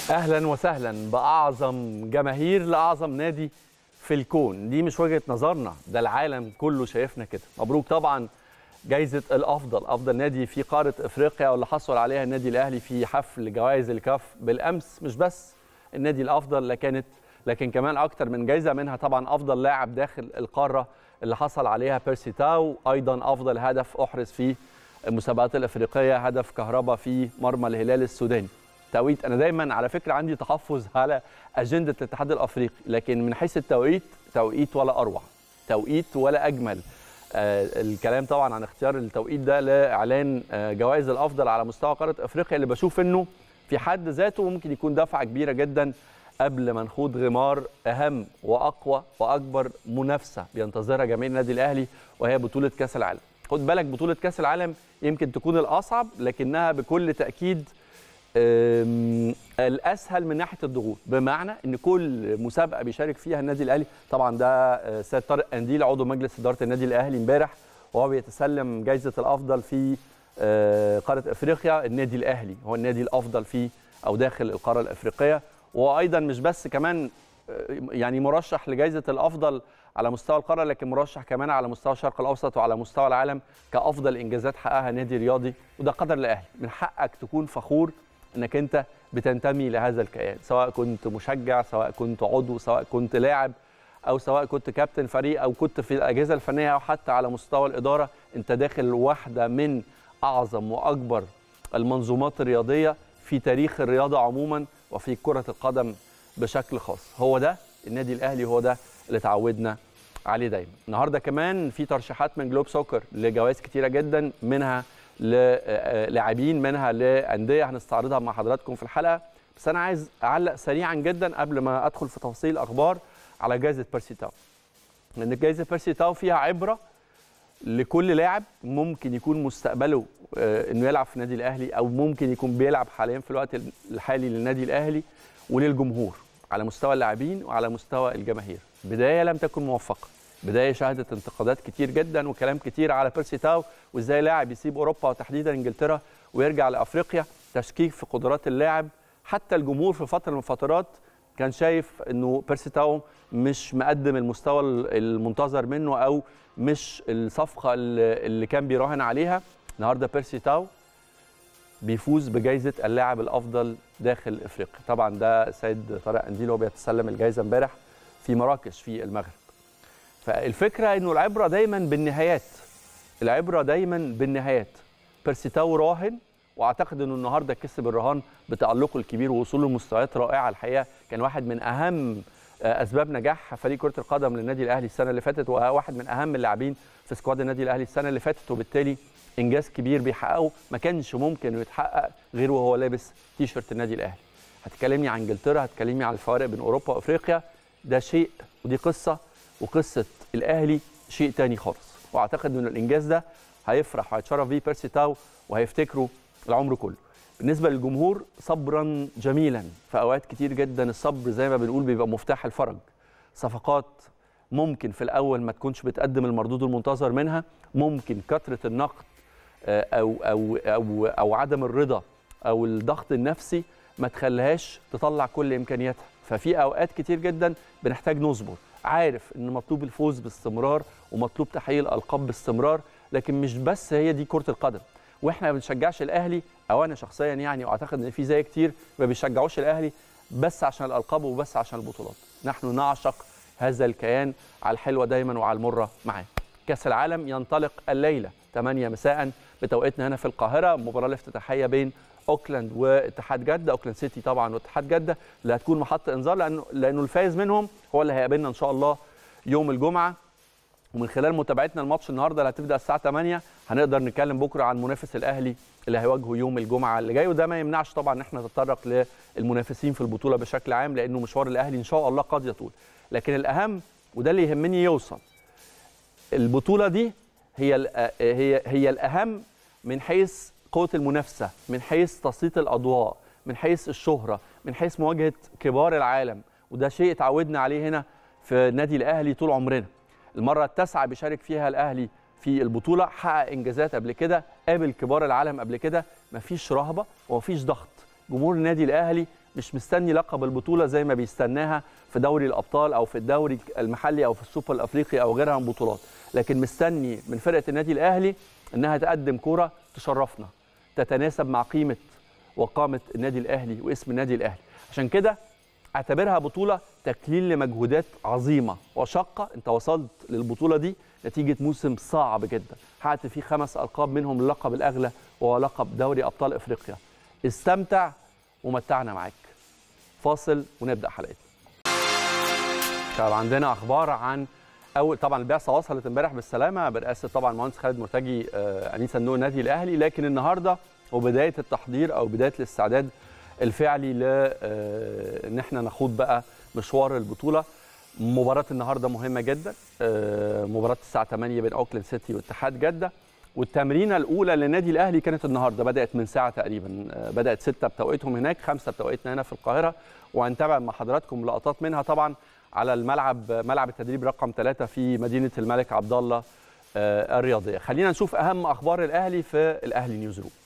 اهلا وسهلا باعظم جماهير لاعظم نادي في الكون. دي مش وجهة نظرنا، ده العالم كله شايفنا كده. مبروك طبعا جايزة افضل نادي في قارة افريقيا واللي حصل عليها النادي الاهلي في حفل جوائز الكاف بالامس. مش بس النادي الافضل، لكن كمان اكتر من جايزة، منها طبعا افضل لاعب داخل القارة اللي حصل عليها بيرسي تاو، ايضا افضل هدف احرز في المسابقات الافريقية، هدف كهربا في مرمى الهلال السوداني. توقيت، انا دايما على فكره عندي تحفظ على اجنده الاتحاد الافريقي، لكن من حيث التوقيت توقيت ولا اروع، توقيت ولا اجمل. الكلام طبعا عن اختيار التوقيت ده لاعلان جوائز الافضل على مستوى قاره افريقيا، اللي بشوف انه في حد ذاته ممكن يكون دفعه كبيره جدا قبل ما نخوض غمار اهم واقوى واكبر منافسه بينتظرها جماهير النادي الاهلي، وهي بطوله كاس العالم. خد بالك، بطوله كاس العالم يمكن تكون الاصعب، لكنها بكل تاكيد الاسهل من ناحيه الضغوط، بمعنى ان كل مسابقه بيشارك فيها النادي الاهلي. طبعا ده سيد طارق قنديل عضو مجلس اداره النادي الاهلي امبارح وهو بيتسلم جائزه الافضل في قاره افريقيا. النادي الاهلي هو النادي الافضل في او داخل القاره الافريقيه، وايضا مش بس كمان يعني مرشح لجائزه الافضل على مستوى القاره، لكن مرشح كمان على مستوى الشرق الاوسط وعلى مستوى العالم كافضل انجازات حققها نادي رياضي. وده قدر الاهلي، من حقك تكون فخور انك انت بتنتمي لهذا الكيان، سواء كنت مشجع، سواء كنت عضو، سواء كنت لاعب، او سواء كنت كابتن فريق، او كنت في الاجهزه الفنيه، او حتى على مستوى الاداره. انت داخل واحده من اعظم واكبر المنظومات الرياضيه في تاريخ الرياضه عموما وفي كره القدم بشكل خاص. هو ده النادي الاهلي، هو ده اللي اتعودنا عليه دايما. النهارده كمان في ترشيحات من جلوب سوكر لجوائز كتيره جدا، منها للاعبين، منها لانديه، هنستعرضها مع حضراتكم في الحلقه. بس انا عايز اعلق سريعا جدا قبل ما ادخل في تفاصيل الاخبار على جائزه بيرسي تاو، لان جائزه بيرسي تاو فيها عبره لكل لاعب ممكن يكون مستقبله انه يلعب في النادي الاهلي، او ممكن يكون بيلعب حاليا في الوقت الحالي للنادي الاهلي، وللجمهور على مستوى اللاعبين وعلى مستوى الجماهير. بدايه لم تكن موفقه، بدايه شهدت انتقادات كتير جدا وكلام كتير على بيرسي تاو، وازاي لاعب يسيب اوروبا وتحديدا انجلترا ويرجع لافريقيا، تشكيك في قدرات اللاعب. حتى الجمهور في فتره من الفترات كان شايف انه بيرسي تاو مش مقدم المستوى المنتظر منه، او مش الصفقه اللي كان بيراهن عليها. النهارده بيرسي تاو بيفوز بجائزه اللاعب الافضل داخل افريقيا. طبعا ده سيد طارق قنديل وهو بيتسلم الجائزه امبارح في مراكش في المغرب. فالفكره انه العبره دايما بالنهايات، العبره دايما بالنهايات. بيرسي تاو راهن، واعتقد انه النهارده كسب الرهان بتالقه الكبير ووصوله لمستويات رائعه. الحقيقه كان واحد من اهم اسباب نجاح فريق كره القدم للنادي الاهلي السنه اللي فاتت، وواحد من اهم اللاعبين في سكواد النادي الاهلي السنه اللي فاتت، وبالتالي انجاز كبير بيحققه ما كانش ممكن انه يتحقق غير وهو لابس تيشيرت النادي الاهلي. هتكلمني عن انجلترا، هتكلمني عن الفوارق بين اوروبا وافريقيا، ده شيء ودي قصه، وقصه الاهلي شيء تاني خالص. واعتقد ان الانجاز ده هيفرح وهيتشرف بيه بيرسي تاو وهيفتكره العمر كله. بالنسبه للجمهور، صبرا جميلا. في اوقات كتير جدا الصبر زي ما بنقول بيبقى مفتاح الفرج. صفقات ممكن في الاول ما تكونش بتقدم المردود المنتظر منها، ممكن كثره النقد او عدم الرضا او الضغط النفسي ما تخليهاش تطلع كل امكانياتها. ففي اوقات كتير جدا بنحتاج نصبر. عارف ان مطلوب الفوز باستمرار ومطلوب تحقيق الالقاب باستمرار، لكن مش بس هي دي كرة القدم. واحنا ما بنشجعش الاهلي، او انا شخصيا يعني، واعتقد ان في زي كتير ما بيشجعوش الاهلي بس عشان الالقاب وبس عشان البطولات. نحن نعشق هذا الكيان على الحلوه دايما وعلى المره معاه. كاس العالم ينطلق الليله 8 مساء بتوقيتنا هنا في القاهره، مباراه الافتتاحيه بين اوكلاند واتحاد جده، اوكلاند سيتي طبعا واتحاد جده، اللي هتكون محط انذار لانه الفائز منهم هو اللي هيقابلنا ان شاء الله يوم الجمعه. ومن خلال متابعتنا الماتش النهارده اللي هتبدا الساعه 8 هنقدر نتكلم بكره عن منافس الاهلي اللي هيواجهه يوم الجمعه اللي جاي. وده ما يمنعش طبعا ان احنا نتطرق للمنافسين في البطوله بشكل عام، لانه مشوار الاهلي ان شاء الله قد يطول. لكن الاهم وده اللي يهمني يوصل، البطوله دي هي الاهم من حيث قوه المنافسه، من حيث تسليط الاضواء، من حيث الشهره، من حيث مواجهه كبار العالم. وده شيء اتعودنا عليه هنا في النادي الاهلي طول عمرنا. المره التاسعه بيشارك فيها الاهلي في البطوله، حقق انجازات قبل كده، قابل كبار العالم قبل كده، مفيش رهبه ومفيش ضغط. جمهور النادي الاهلي مش مستني لقب البطوله زي ما بيستناها في دوري الابطال او في الدوري المحلي او في السوبر الافريقي او غيرها من بطولات، لكن مستني من فرقه النادي الاهلي انها تقدم كوره تشرفنا، تتناسب مع قيمه وقامه النادي الاهلي واسم النادي الاهلي. عشان كده اعتبرها بطوله تكليل لمجهودات عظيمه وشاقه. انت وصلت للبطوله دي نتيجه موسم صعب جدا، حققت فيه 5 ألقاب منهم اللقب الاغلى وهو لقب دوري ابطال افريقيا. استمتع ومتعنا معاك. فاصل ونبدا حلقتنا. طب عندنا اخبار عن طبعا البعثه وصلت امبارح بالسلامه برئاسه طبعا المهندس خالد مرتجي امين صندوق النادي الاهلي، لكن النهارده وبدايه التحضير او بدايه الاستعداد الفعلي ان احنا نخوض بقى مشوار البطوله. مباراه النهارده مهمه جدا، مباراه الساعه 8 بين اوكلاند سيتي واتحاد جده، والتمرينه الاولى للنادي الاهلي كانت النهارده، بدات من ساعه تقريبا، بدات 6 بتوقيتهم هناك، 5 بتوقيتنا هنا في القاهره، وهنتابع مع حضراتكم لقطات منها طبعا على ملعب التدريب رقم 3 في مدينه الملك عبد الله الرياضيه. خلينا نشوف اهم اخبار الاهلي في الاهلي نيوز روم.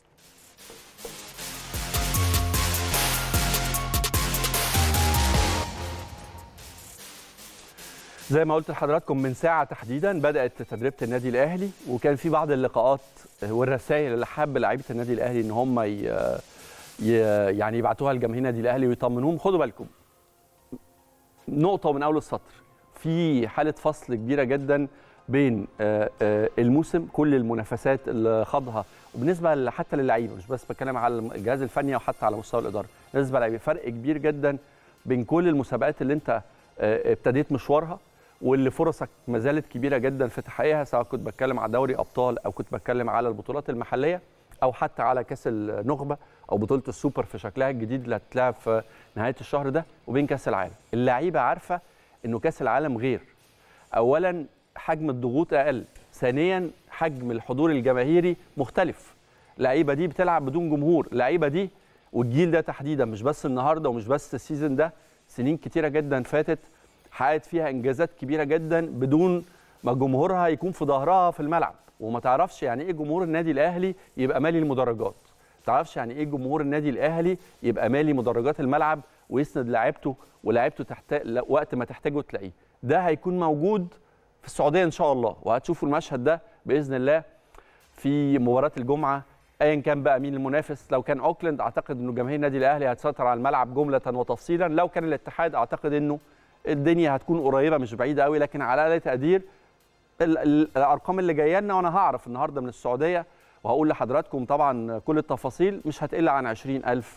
زي ما قلت لحضراتكم من ساعة تحديدا بدأت تدريبة النادي الأهلي، وكان في بعض اللقاءات والرسائل اللي حب لعيبة النادي الأهلي إن هم يعني يبعتوها لجماهير النادي الأهلي ويطمنوهم. خدوا بالكم نقطة من أول السطر، في حالة فصل كبيرة جدا بين الموسم، كل المنافسات اللي خاضها، وبالنسبة حتى للعيبة، مش بس بتكلم على الجهاز الفني وحتى على مستوى الإدارة، بالنسبة للعيبة فرق كبير جدا بين كل المسابقات اللي أنت ابتديت مشوارها واللي فرصك ما زالت كبيره جدا في تحقيقها، سواء كنت بتكلم على دوري ابطال او كنت بتكلم على البطولات المحليه او حتى على كاس النخبه او بطوله السوبر في شكلها الجديد اللي هتتلعب في نهايه الشهر ده، وبين كاس العالم. اللعيبه عارفه انه كاس العالم غير، اولا حجم الضغوط اقل، ثانيا حجم الحضور الجماهيري مختلف. اللعيبه دي بتلعب بدون جمهور، اللعيبه دي والجيل ده تحديدا، مش بس النهارده ومش بس السيزون ده، سنين كتيره جدا فاتت حققت فيها انجازات كبيره جدا بدون ما جمهورها يكون في ظهرها في الملعب، وما تعرفش يعني ايه جمهور النادي الاهلي يبقى مالي المدرجات، ما تعرفش يعني ايه جمهور النادي الاهلي يبقى مالي مدرجات الملعب ويسند لاعيبته ولاعيبته وقت ما تحتاجه تلاقيه. ده هيكون موجود في السعوديه ان شاء الله، وهتشوفوا المشهد ده باذن الله في مباراه الجمعه، ايا كان بقى مين المنافس. لو كان اوكلاند اعتقد انه جماهير النادي الاهلي هتسيطر على الملعب جمله وتفصيلا، لو كان الاتحاد اعتقد انه الدنيا هتكون قريبه مش بعيده قوي، لكن على اقل تقدير الارقام اللي جايه لنا، وانا هعرف النهارده من السعوديه وهقول لحضراتكم طبعا كل التفاصيل، مش هتقل عن 20,000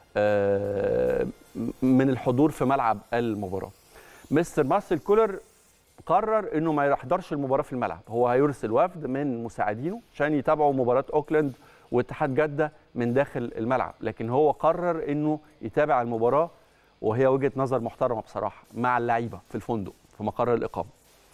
من الحضور في ملعب المباراه. مستر مارسيل كولر قرر انه ما يحضرش المباراه في الملعب، هو هيرسل وفد من مساعدينه عشان يتابعوا مباراه اوكلاند واتحاد جده من داخل الملعب، لكن هو قرر انه يتابع المباراه، وهي وجهه نظر محترمه بصراحه، مع اللعيبه في الفندق في مقر الاقامه.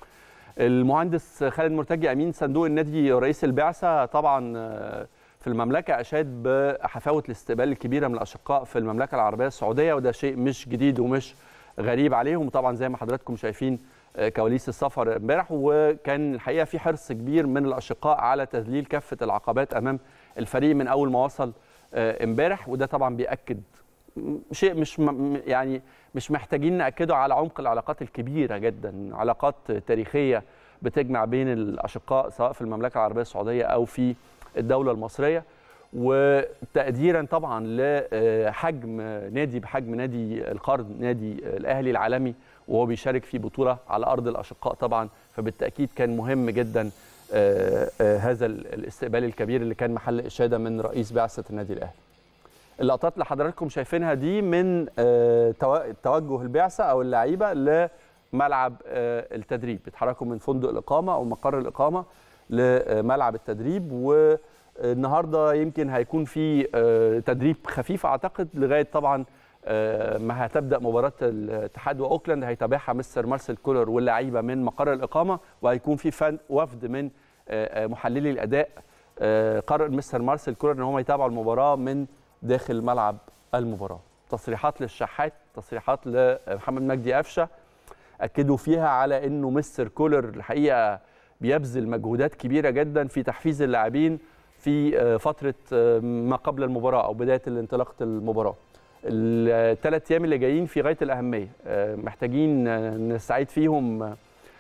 المهندس خالد مرتجي امين صندوق النادي رئيس البعثه طبعا في المملكه اشاد بحفاوه الاستقبال الكبيره من الاشقاء في المملكه العربيه السعوديه، وده شيء مش جديد ومش غريب عليهم. طبعا زي ما حضراتكم شايفين كواليس السفر امبارح، وكان الحقيقه في حرص كبير من الاشقاء على تذليل كافه العقبات امام الفريق من اول ما وصل امبارح، وده طبعا بيأكد شيء مش محتاجين نأكده على عمق العلاقات الكبيرة جدا، علاقات تاريخية بتجمع بين الأشقاء سواء في المملكة العربية السعودية أو في الدولة المصرية، وتقديرا طبعا لحجم نادي بحجم نادي القرن، نادي الأهلي العالمي، وهو بيشارك في بطولة على أرض الأشقاء طبعا، فبالتأكيد كان مهم جدا هذا الاستقبال الكبير اللي كان محل إشادة من رئيس بعثة النادي الأهلي. اللقطات اللي حضراتكم شايفينها دي من توجه البعثه او اللعيبه لملعب التدريب، بيتحركوا من فندق الاقامه او مقر الاقامه لملعب التدريب، والنهارده يمكن هيكون في تدريب خفيف اعتقد لغايه طبعا ما هتبدا مباراه الاتحاد واوكلاند، هيتابعها مستر مارسيل كولر واللعيبه من مقر الاقامه، وهيكون في وفد من محللي الاداء. قرر مستر مارسيل كولر ان هم يتابعوا المباراه من داخل ملعب المباراة. تصريحات للشحات، تصريحات لمحمد مجدي قفشه، أكدوا فيها على أنه مستر كولر الحقيقة بيبذل مجهودات كبيرة جدا في تحفيز اللاعبين في فترة ما قبل المباراة أو بداية انطلاقة المباراة. الثلاث ايام اللي جايين في غايه الاهميه، محتاجين نستعيد فيهم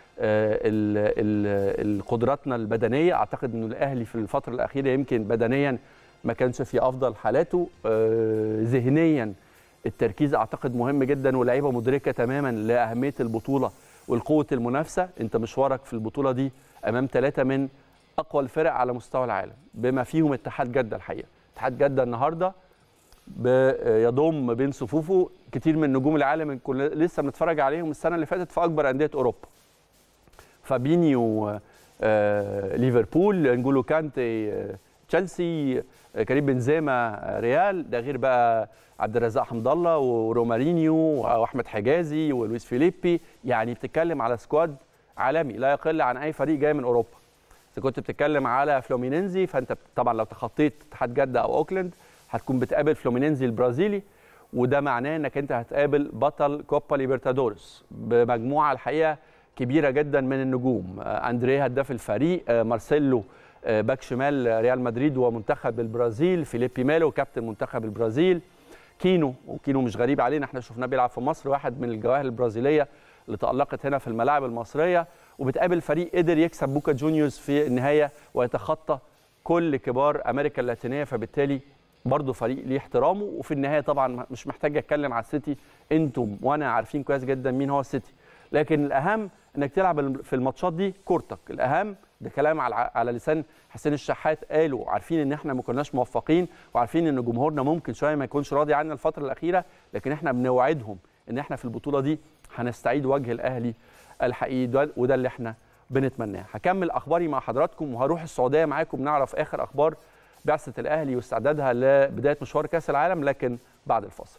قدراتنا البدنيه. اعتقد انه الاهلي في الفتره الاخيره يمكن بدنيا ما كانش في افضل حالاته، ذهنيا التركيز اعتقد مهم جدا، واللعيبه مدركه تماما لاهميه البطوله والقوه المنافسه. انت مشوارك في البطوله دي امام ثلاثه من اقوى الفرق على مستوى العالم، بما فيهم اتحاد جده. الحقيقه اتحاد جده النهارده يضم بين صفوفه كتير من نجوم العالم لسه بنتفرج عليهم السنه اللي فاتت في اكبر انديه اوروبا. فابينيو ليفربول، انجولو كانتي تشيلسي، كريم بنزيما ريال، ده غير بقى عبد الرزاق حمد الله ورومارينيو واحمد حجازي ولويس فيليبي. يعني بتتكلم على سكواد عالمي لا يقل عن اي فريق جاي من اوروبا. اذا كنت بتتكلم على فلومينينزي، فانت طبعا لو تخطيت اتحاد جده او اوكلاند هتكون بتقابل فلومينينزي البرازيلي، وده معناه انك انت هتقابل بطل كوبا ليبرتادورس بمجموعه الحقيقه كبيره جدا من النجوم. اندريه هداف الفريق، مارسيلو باك شمال ريال مدريد ومنتخب البرازيل، فيليبي ميلو كابتن منتخب البرازيل، كينو، وكينو مش غريب علينا، احنا شفناه بيلعب في مصر، واحد من الجواهر البرازيليه اللي تألقت هنا في الملاعب المصريه. وبتقابل فريق قدر يكسب بوكا جونيورز في النهايه ويتخطى كل كبار امريكا اللاتينيه، فبالتالي برضه فريق ليه احترامه. وفي النهايه طبعا مش محتاج اتكلم على السيتي، انتم وانا عارفين كويس جدا مين هو السيتي، لكن الاهم انك تلعب في الماتشات دي كورتك. الاهم ده كلام على لسان حسين الشحات قالوا، عارفين ان احنا ما كناش موفقين، وعارفين ان جمهورنا ممكن شويه ما يكونش راضي عنا الفتره الاخيره، لكن احنا بنوعدهم ان احنا في البطوله دي هنستعيد وجه الاهلي الحقيقي، وده اللي احنا بنتمناه. هكمل اخباري مع حضراتكم وهروح السعوديه معاكم نعرف اخر اخبار بعثه الاهلي واستعدادها لبدايه مشوار كاس العالم، لكن بعد الفاصل.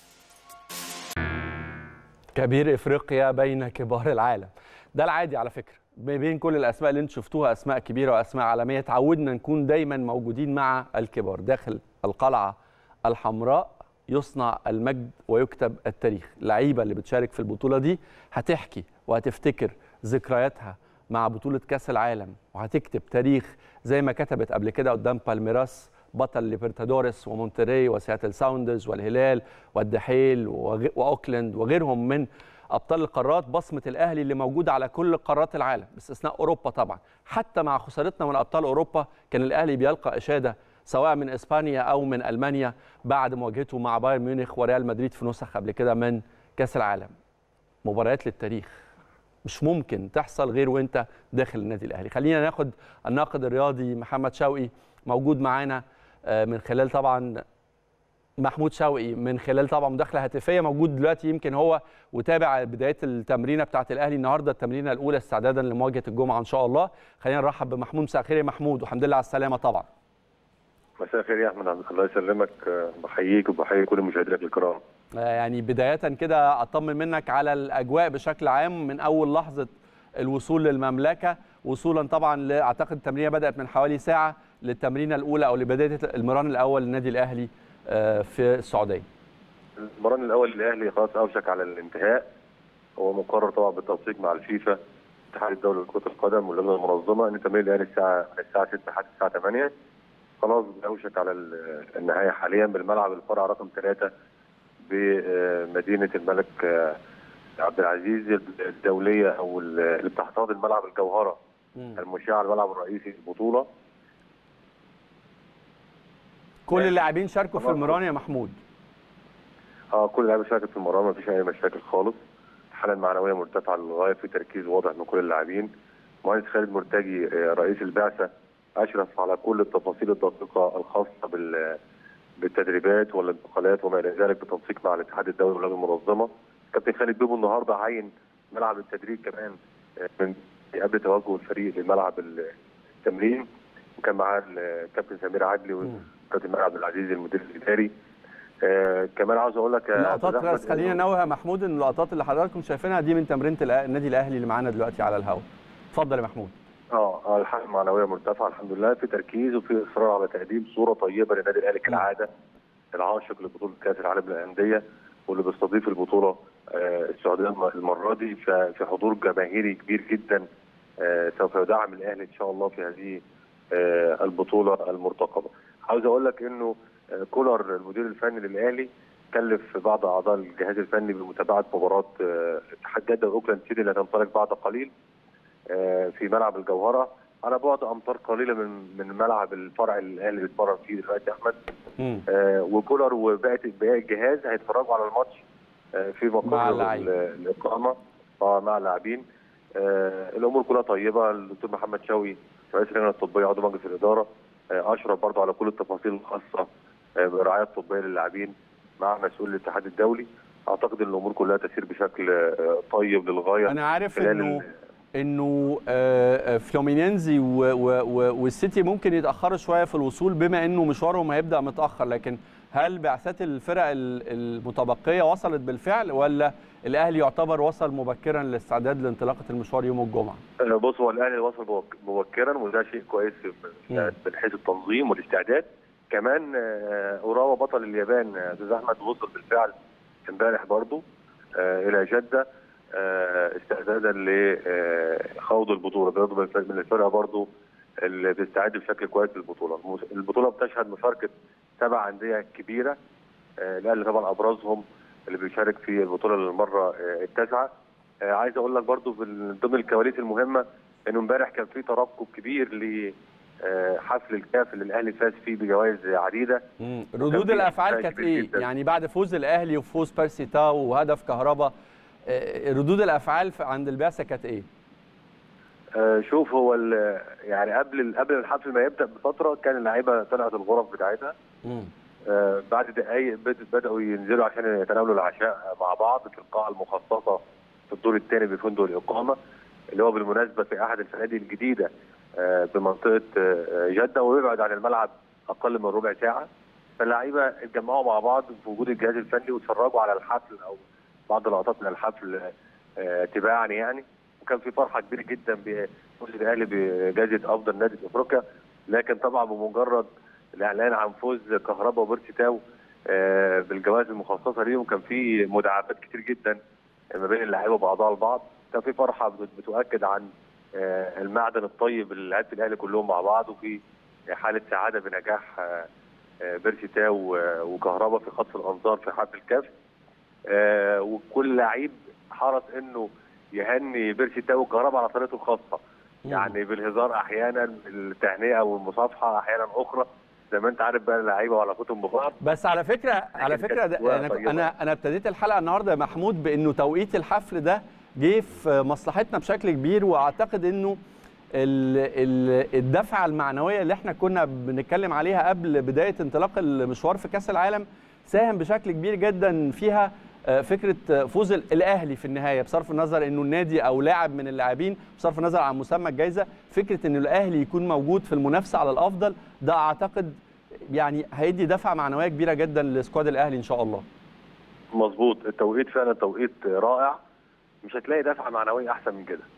كبير افريقيا بين كبار العالم، ده العادي على فكره، بين كل الاسماء اللي انتم شفتوها، اسماء كبيره واسماء عالميه، تعودنا نكون دايما موجودين مع الكبار. داخل القلعه الحمراء يصنع المجد ويكتب التاريخ. اللعيبه اللي بتشارك في البطوله دي هتحكي وهتفتكر ذكرياتها مع بطوله كاس العالم، وهتكتب تاريخ زي ما كتبت قبل كده قدام بالميراس بطل ليبرتادوريس ومونتري وسياتل ساوندرز والهلال والدحيل واوكلاند وغيرهم من ابطال القارات. بصمه الاهلي اللي موجوده على كل قارات العالم باستثناء اوروبا طبعا. حتى مع خسارتنا من ابطال اوروبا كان الاهلي بيلقى اشاده سواء من اسبانيا او من المانيا بعد مواجهته مع بايرن ميونخ وريال مدريد في نسخ قبل كده من كاس العالم. مباريات للتاريخ مش ممكن تحصل غير وانت داخل النادي الاهلي. خلينا ناخد الناقد الرياضي محمد شوقي موجود معانا من خلال طبعا محمود شوقي، من خلال طبعا مداخله هاتفيه، موجود دلوقتي يمكن هو وتابع بدايات التمرينه بتاعه الاهلي النهارده، التمرينه الاولى استعدادا لمواجهه الجمعه ان شاء الله. خلينا نرحب بمحمود. مساء الخير يا محمود، والحمد لله على السلامه. طبعا مساء الخير يا احمد، الله يسلمك، بحييك وبحيي كل مشاهدينك الكرام. يعني بدايه كده اطمن منك على الاجواء بشكل عام من اول لحظه الوصول للمملكه، وصولا طبعا اعتقد التمرينه بدات من حوالي ساعه للتمرينه الاولى او لبدايه المران الاول للنادي الاهلي في السعوديه. المران الاول للاهلي خلاص اوشك على الانتهاء، هو مقرر طبعا بالتنسيق مع الفيفا اتحاد الدولي لكره القدم واللجنه المنظمه ان تمرين الاهلي الساعه 6 لحد الساعه 8. خلاص اوشك على النهايه حاليا بالملعب الفرع رقم 3 بمدينه الملك عبد العزيز الدوليه، او اللي بتحتضن الملعب الجوهره المشيع على الملعب الرئيسي للبطوله. كل اللاعبين شاركوا في المران يا محمود؟ كل اللاعبين شاركت في المران، ما فيش اي مشاكل خالص. الحاله المعنويه مرتفعه للغايه، في تركيز واضح من كل اللاعبين. مهندس خالد مرتجي رئيس البعثه اشرف على كل التفاصيل الدقيقه الخاصه بالتدريبات والانتقالات وما الى ذلك بالتنسيق مع الاتحاد الدولي واللجنه المنظمه. كابتن خالد بيبو النهارده عين ملعب التدريب كمان من قبل توجه الفريق لملعب التمرين، وكان معاه الكابتن سمير عدلي والكابتن عبد العزيز المدير الاداري. كمان عاوز اقول لك اللقطات، بس خلينا ننوه يا محمود ان اللقطات اللي حضراتكم شايفينها دي من تمرينه النادي الاهلي اللي معانا دلوقتي على الهواء. اتفضل يا محمود. الحاله المعنويه مرتفعه الحمد لله، في تركيز وفي اصرار على تقديم صوره طيبه للنادي الاهلي كالعاده، العاشق لبطوله كاس العالم للانديه واللي بيستضيف البطوله السعوديه المره دي في حضور جماهيري كبير جدا سوف يدعم الاهلي ان شاء الله في هذه البطوله المرتقبه. عاوز اقول لك انه كولر المدير الفني للاهلي كلف بعض اعضاء الجهاز الفني بمتابعه مباراه اتحاد جده واوكلاند سيتي اللي هتنطلق بعد قليل في ملعب الجوهره على بعد امتار قليله من ملعب الفرع الاهلي اللي بيتمرن فيه دلوقتي احمد. وكولر وباقي الجهاز هيتفرجوا على الماتش في مقر الاقامه مع اللاعبين. الامور كلها طيبه. الدكتور محمد شوقي رئيس اللجنه الطبيه عضو مجلس الاداره اشرف برضه على كل التفاصيل الخاصه بالرعايه الطبيه للاعبين مع مسؤول الاتحاد الدولي. اعتقد ان الامور كلها تسير بشكل طيب للغايه. انا عارف انه فلومينينزي والسيتي ممكن يتاخروا شويه في الوصول بما انه مشوارهم هيبدا متاخر، لكن هل بعثات الفرق المتبقيه وصلت بالفعل ولا الاهلي يعتبر وصل مبكرا للاستعداد لانطلاقه المشوار يوم الجمعه؟ بص، هو الاهلي وصل مبكرا وده شيء كويس من حيث التنظيم والاستعداد. كمان اوراوا بطل اليابان استاذ احمد وصل بالفعل امبارح برضه الى جده استعدادا لخوض البطوله. برضه من الفرقه برضه اللي بتستعد بشكل كويس للبطوله. البطوله بتشهد مشاركه 7 انديه كبيره. الاهلي طبعا ابرزهم اللي بيشارك في البطوله للمره التاسعه. عايز اقول لك برضه من ضمن الكواليس المهمه انه امبارح كان في ترقب كبير لحفل الكاف اللي الاهلي فاز فيه بجوائز عديده. ردود الافعال كانت ايه؟ جداً. يعني بعد فوز الاهلي وفوز بيرسي تاو وهدف كهربا، ردود الافعال عند البعثه كانت ايه؟ شوف، هو يعني قبل الحفل ما يبدا بفتره كان اللعيبه طلعت الغرف بتاعتها. بعد دقائق بداوا ينزلوا عشان يتناولوا العشاء مع بعض في القاعه المخصصه في الدور الثاني بفندق الاقامه، اللي هو بالمناسبه في احد الفنادق الجديده بمنطقه جده ويبعد عن الملعب اقل من ربع ساعه. فاللعيبه اتجمعوا مع بعض في وجود الجهاز الفني واتفرجوا على الحفل او بعض اللقطات من الحفل تباعا يعني. وكان في فرحه كبيره جدا بفوز الاهلي بجائزه افضل نادي في افريقيا. لكن طبعا بمجرد الاعلان عن فوز كهربا وبيرسي تاو بالجوائز المخصصه ليهم كان في مداعبات كتير جدا ما بين اللعيبه وبعضها البعض. كان في فرحه بتؤكد عن المعدن الطيب اللي لعيبه الاهلي كلهم مع بعض، وفي حاله سعاده بنجاح بيرسي تاو وكهربا في خطف الانظار في حفل الكاف. وكل لعيب حرص انه يهني بيرسي تاو وكهربا على طريقته الخاصه، يعني بالهزار احيانا، بالتهنئه والمصافحه احيانا اخرى، زي ما انت عارف بقى اللعيبه وعلاقتهم ببعض. بس على فكره انا ابتديت الحلقه النهارده يا محمود بانه توقيت الحفل ده جه في مصلحتنا بشكل كبير، واعتقد انه الدفعه المعنويه اللي احنا كنا بنتكلم عليها قبل بدايه انطلاق المشوار في كاس العالم ساهم بشكل كبير جدا فيها فكره فوز الاهلي في النهايه، بصرف النظر انه النادي او لاعب من اللاعبين، بصرف النظر عن مسمى الجائزه، فكره ان الاهلي يكون موجود في المنافسه على الافضل ده اعتقد يعني هيدي دفعه معنويه كبيره جدا لسكواد الاهلي ان شاء الله. مظبوط، التوقيت فعلا توقيت رائع، مش هتلاقي دفعه معنويه احسن من كده.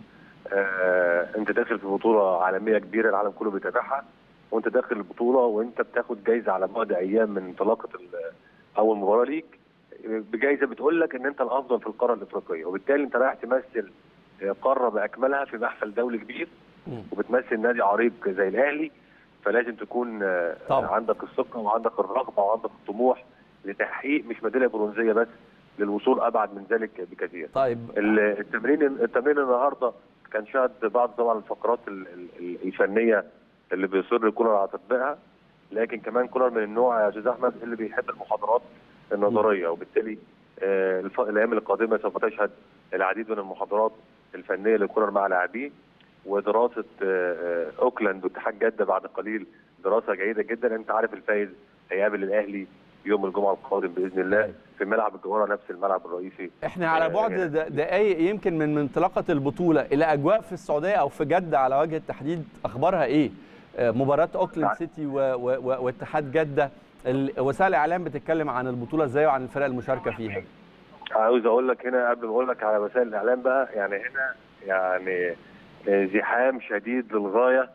انت داخل في بطوله عالميه كبيره العالم كله بيتابعها، وانت داخل البطوله وانت بتاخد جايزه على بعد ايام من انطلاقه اول مباراه ليك، بجائزه بتقول لك ان انت الافضل في القاره الافريقيه، وبالتالي انت رايح تمثل قاره باكملها في محفل دولي كبير، وبتمثل نادي عريق زي الاهلي، فلازم تكون عندك الثقه وعندك الرغبه وعندك الطموح لتحقيق مش ميداليه برونزيه بس، للوصول ابعد من ذلك بكثير. طيب التمرين النهارده كان شهد بعض طبعا الفقرات الفنيه اللي بيصر كولر على تطبيقها، لكن كمان كولر من النوع يا استاذ احمد اللي بيحب المحاضرات النظريه، وبالتالي الايام القادمه سوف تشهد العديد من المحاضرات الفنيه لكولر مع لاعبيه، ودراسه اوكلاند واتحاد جده بعد قليل دراسه جيده جدا. انت عارف الفايز هيقابل الاهلي يوم الجمعه القادم باذن الله في ملعب الجوهره نفس الملعب الرئيسي. احنا على بعد دقائق يمكن من انطلاقه البطوله، الى اجواء في السعوديه او في جده على وجه التحديد اخبارها ايه؟ مباراه اوكلاند سيتي واتحاد جده، وسائل الاعلام بتتكلم عن البطوله ازاي وعن الفرق المشاركه فيها؟ عاوز اقول لك هنا قبل ما اقول لك على وسائل الاعلام بقى، يعني هنا يعني زحام شديد للغايه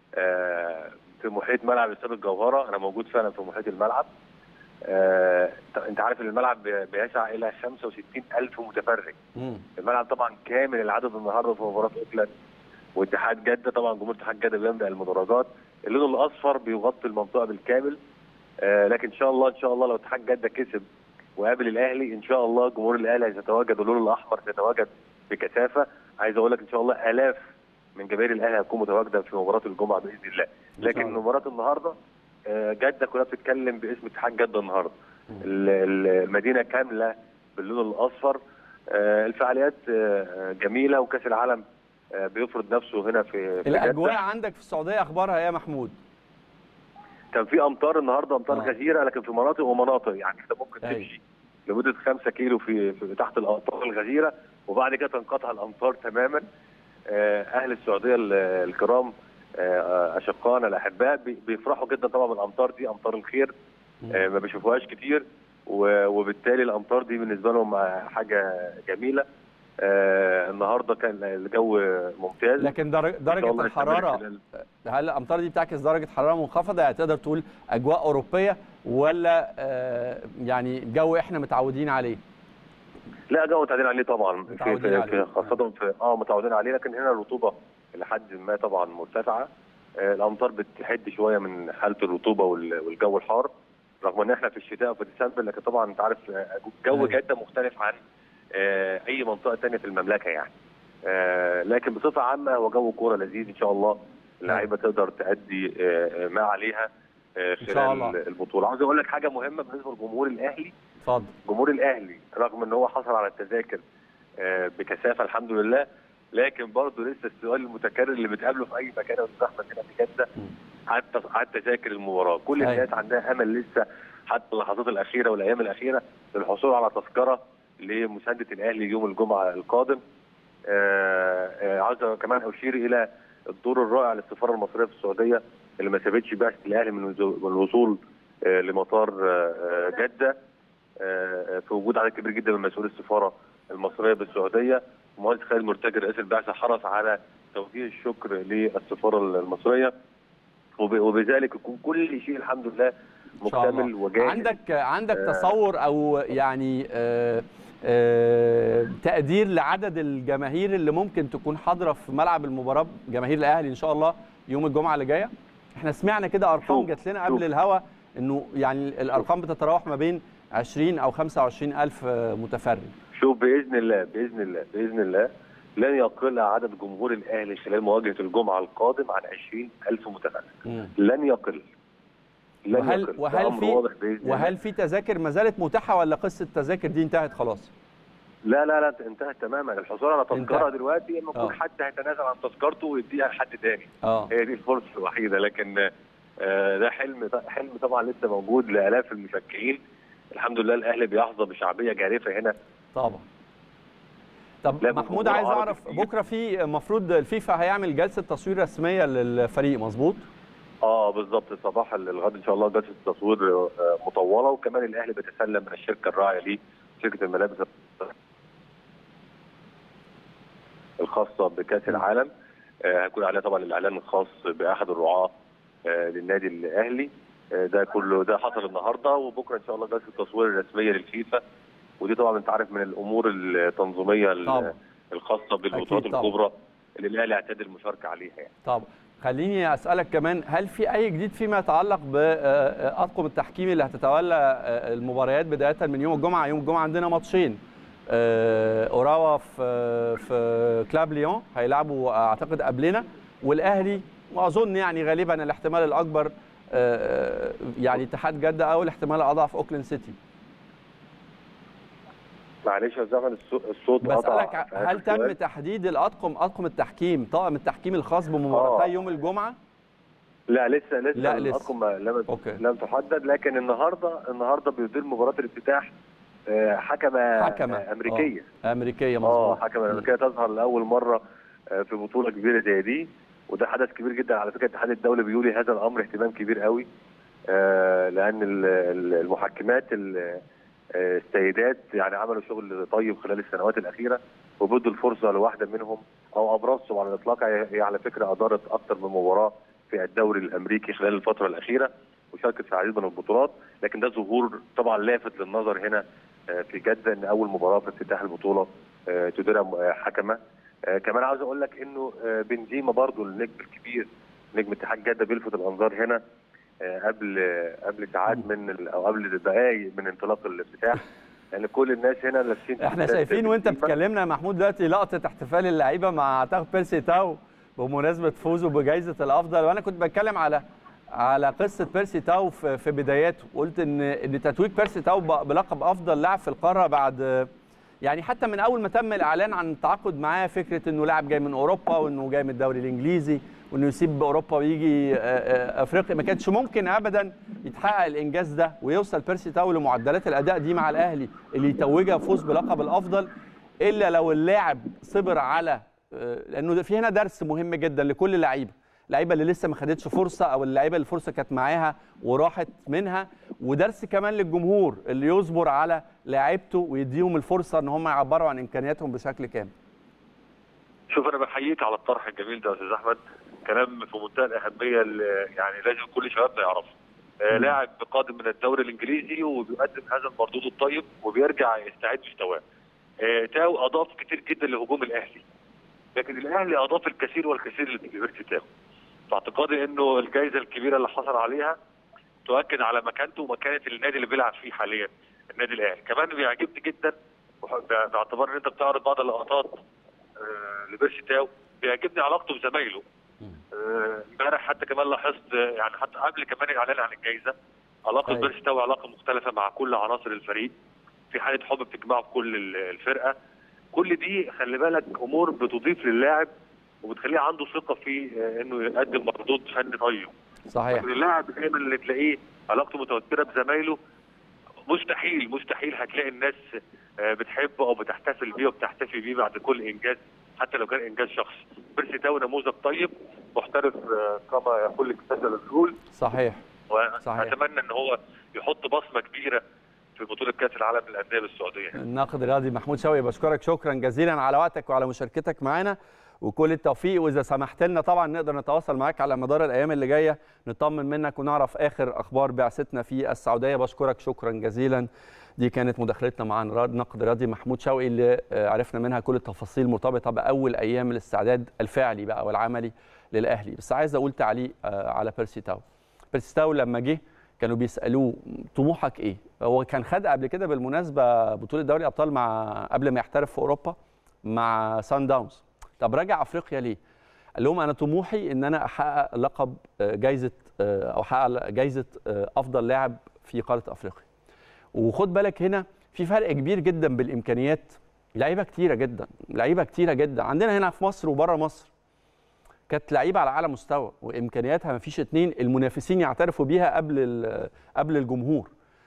في محيط ملعب استاد الجوهره. انا موجود فعلا في محيط الملعب. انت عارف ان الملعب بيسع الى 65,000 متفرج. الملعب طبعا كامل العدد النهارده في مباراه اوكلاند واتحاد جده. طبعا جمهور اتحاد جده بيملأ المدرجات، اللون الاصفر بيغطي المنطقه بالكامل. لكن ان شاء الله لو اتحاد جده كسب وقابل الاهلي ان شاء الله جمهور الاهلي هيتواجد، واللون الاحمر سيتواجد بكثافه. عايز اقول لك ان شاء الله الاف من جماهير الاهلي هتكون متواجده في مباراه الجمعه باذن الله. لكن مباراه النهارده جده كلها بتتكلم باسم اتحاد جده النهارده. المدينه كامله باللون الاصفر. الفعاليات جميله، وكاس العالم بيفرض نفسه هنا في الاجواء جدة. عندك في السعوديه اخبارها ايه يا محمود؟ كان في امطار النهارده، امطار غزيره، لكن في مناطق ومناطق، يعني انت ممكن تمشي لمده 5 كيلو في تحت الامطار الغزيره، وبعد كده تنقطع الامطار تماما. اهل السعوديه الكرام، اشقائنا الاحباء، بيفرحوا جدا طبعا بالامطار دي، امطار الخير. ما بيشوفوهاش كتير، وبالتالي الامطار دي بالنسبه لهم حاجه جميله. النهارده كان الجو ممتاز. لكن درجه الحراره، هل الامطار دي بتعكس درجه حراره منخفضه؟ يعني تقدر تقول اجواء اوروبيه ولا يعني جو احنا متعودين عليه؟ لا، جو متعودين عليه طبعا، متعودين عليه. خاصه في متعودين عليه، لكن هنا الرطوبه لحد ما طبعا مرتفعه. الامطار بتحد شويه من حاله الرطوبه والجو الحار، رغم ان احنا في الشتاء وفي ديسمبر، لكن طبعا انت عارف جو جده مختلف عن اي منطقه ثانيه في المملكه يعني. لكن بصفه عامه هو جو كوره لذيذ ان شاء الله. اللعيبه تقدر تأدي ما عليها خلال البطوله. عاوز اقول لك حاجه مهمه بالنسبه لجمهور الاهلي. اتفضل. جمهور الاهلي رغم ان هو حصل على التذاكر بكثافه الحمد لله، لكن برضه لسه السؤال المتكرر اللي بتقابله في اي مكان والزحمه هنا في جده على تذاكر المباراه. كل الناس عندها امل لسه حتى اللحظات الاخيره والايام الاخيره للحصول على تذكره لمسانده الاهلي يوم الجمعه القادم. عاوز كمان اشير الى الدور الرائع للسفاره المصريه في السعوديه اللي ما سابتش بعثه الاهلي من الوصول لمطار جده، في وجود عدد كبير جدا من مسؤولي السفاره المصريه بالسعوديه. المهندس خالد مرتجي رئيس البعثه حرص على توجيه الشكر للسفاره المصريه، وبذلك يكون كل شيء الحمد لله مكتمل وجاهز. عندك تصور او يعني تقدير لعدد الجماهير اللي ممكن تكون حاضره في ملعب المباراه، جماهير الاهلي ان شاء الله يوم الجمعه اللي جايه؟ احنا سمعنا كده ارقام جات لنا قبل الهوا انه يعني الارقام بتتراوح ما بين 20 او 25 الف متفرج. شوف، باذن الله باذن الله باذن الله لن يقل عدد جمهور الاهلي خلال مواجهه الجمعه القادم عن 20,000 متفرج. لن يقل. وهل في تذاكر ما زالت متاحه ولا قصه التذاكر دي انتهت خلاص؟ لا انتهت تماما. الحصول على تذكره دلوقتي المفروض حد هيتنازل عن تذكرته ويديها لحد تاني. هي دي الفرصه الوحيده، لكن ده حلم طبعا لسه موجود لالاف المشجعين. الحمد لله الاهلي بيحظى بشعبيه جارفه هنا طبعا. طب محمود، عايز اعرف بكره في المفروض الفيفا هيعمل جلسه تصوير رسميه للفريق، مظبوط؟ بالظبط. صباح الغد ان شاء الله جلسه تصوير مطوله، وكمان الاهلي بيتسلم من الشركه الراعيه ليه، شركه الملابس الخاصه بكاس العالم. هيكون عليها طبعا الاعلان الخاص باحد الرعاه للنادي الاهلي. ده حصل النهارده، وبكره ان شاء الله جلسه التصوير الرسميه للفيفا، ودي طبعا انت عارف من الامور التنظيميه الخاصه بالبطولات الكبرى اللي الاهلي اعتاد المشاركه عليها يعني. طبعا. خليني اسالك كمان، هل في اي جديد فيما يتعلق باطقم التحكيم اللي هتتولى المباريات بدايه من يوم الجمعه؟ يوم الجمعه عندنا ماتشين، اوراوا في كلاب ليون هيلعبوا اعتقد قبلنا، والاهلي واظن يعني غالبا الاحتمال الاكبر يعني اتحاد جده، او الاحتمال الاضعف اوكلاند سيتي. معلش يا زمن الصوت بسألك، هل تم تحديد اطقم التحكيم، طاقم التحكيم الخاص بمباراتي يوم الجمعه؟ لا لسه الاطقم لم تحدد، لكن النهارده بيدير مباراه الافتتاح حكمه امريكيه. امريكيه مظبوط. حكمه امريكيه تظهر لاول مره في بطوله كبيره زي دي، وده حدث كبير جدا على فكره. الاتحاد الدولي بيولي هذا الامر اهتمام كبير قوي، لان المحكمات السيدات يعني عملوا شغل طيب خلال السنوات الاخيره، وبدوا الفرصه لواحده منهم او ابرزهم على الاطلاق. هي على فكره ادارت اكثر من مباراه في الدوري الامريكي خلال الفتره الاخيره، وشاركت في العديد من البطولات، لكن ده ظهور طبعا لافت للنظر هنا في جده، ان اول مباراه في افتتاح البطوله تديرها حكمه. كمان عاوز اقول لك انه بنزيما برضو النجم الكبير، نجم اتحاد جده، بيلفت الانظار هنا قبل ساعات او قبل دقائق من انطلاق الافتتاح. يعني كل الناس هنا لابسين، احنا شايفين وانت بتكلمنا يا محمود دلوقتي لقطه احتفال اللعيبه مع اعتقد بيرسي تاو بمناسبه فوزه بجائزه الافضل، وانا كنت بتكلم على قصه بيرسي تاو في بداياته، قلت ان تتويج بيرسي تاو بلقب افضل لاعب في القاره بعد يعني حتى من اول ما تم الاعلان عن التعاقد معاه، فكره انه لاعب جاي من اوروبا وانه جاي من الدوري الانجليزي وانه يسيب اوروبا ويجي افريقيا، ما كانش ممكن ابدا يتحقق الانجاز ده ويوصل بيرسي تاو لمعدلات الاداء دي مع الاهلي اللي يتوجها فوز بلقب الافضل، الا لو اللاعب صبر على لانه في هنا درس مهم جدا لكل اللعيبه اللي لسه ما خدتش فرصه او اللعيبه اللي الفرصه كانت معاها وراحت منها، ودرس كمان للجمهور اللي يصبر على لاعيبته ويديهم الفرصه ان هم يعبروا عن امكانياتهم بشكل كامل. شوف انا بحييك على الطرح الجميل ده يا استاذ احمد، كلام في منتهى الاهميه اللي يعني لازم كل شبابنا يعرفه. لاعب قادم من الدوري الانجليزي وبيقدم هذا المردود الطيب وبيرجع يستعيد مستواه. تاو اضاف كتير جدا لهجوم الاهلي، لكن الاهلي اضاف الكثير والكثير لبيرسي تاو. فاعتقادي انه الجائزه الكبيره اللي حصل عليها تؤكد على مكانته ومكانه النادي اللي بيلعب فيه حاليا، النادي الاهلي. كمان بيعجبني جدا باعتبار ان انت بتعرض بعض اللقطات لبيرسي تاو، بيعجبني علاقته بزمايله. امبارح حتى كمان لاحظت يعني حتى قبل كمان الاعلان عن الجائزه علاقه بيرسي تاو علاقه مختلفه مع كل عناصر الفريق، في حاله حب بتجمعه بكل الفرقه. كل دي خلي بالك امور بتضيف للاعب وبتخليه عنده ثقه في انه يقدم مردود فني طيب. صحيح. اللاعب دايما اللي تلاقيه علاقته متوتره بزمايله مستحيل هتلاقي الناس بتحبه او بتحتفل بيه وبتحتفي بيه بعد كل انجاز حتى لو كان انجاز شخصي. بيرسي تاو نموذج طيب محترف كما يقول الكتاب الرجول. صحيح. واتمنى ان هو يحط بصمه كبيره في بطوله كاس العالم للانديه بالسعوديه. الناقد الرياضي محمود شوقي، بشكرك شكرا جزيلا على وقتك وعلى مشاركتك معنا وكل التوفيق، واذا سمحت لنا طبعا نقدر نتواصل معاك على مدار الايام اللي جايه نطمن منك ونعرف اخر اخبار بعثتنا في السعوديه. بشكرك شكرا جزيلا. دي كانت مداخلتنا مع الناقد الرياضي محمود شوقي اللي عرفنا منها كل التفاصيل المرتبطه باول ايام الاستعداد الفعلي بقى والعملي للاهلي. بس عايز اقول تعليق على بيرسي تاو. بيرسي تاو لما جه كانوا بيسالوه طموحك ايه؟ هو كان خد قبل كده بالمناسبه بطوله دوري ابطال قبل ما يحترف في اوروبا مع سان داونز. طب راجع افريقيا ليه؟ قال لهم انا طموحي ان انا احقق لقب جائزه او احقق جائزه افضل لاعب في قاره افريقيا. وخد بالك هنا في فرق كبير جدا بالامكانيات، لعيبه كتيره جدا عندنا هنا في مصر وبره مصر كانت لعيبه على اعلى مستوى وامكانياتها ما فيش اتنين المنافسين يعترفوا بيها قبل الجمهور،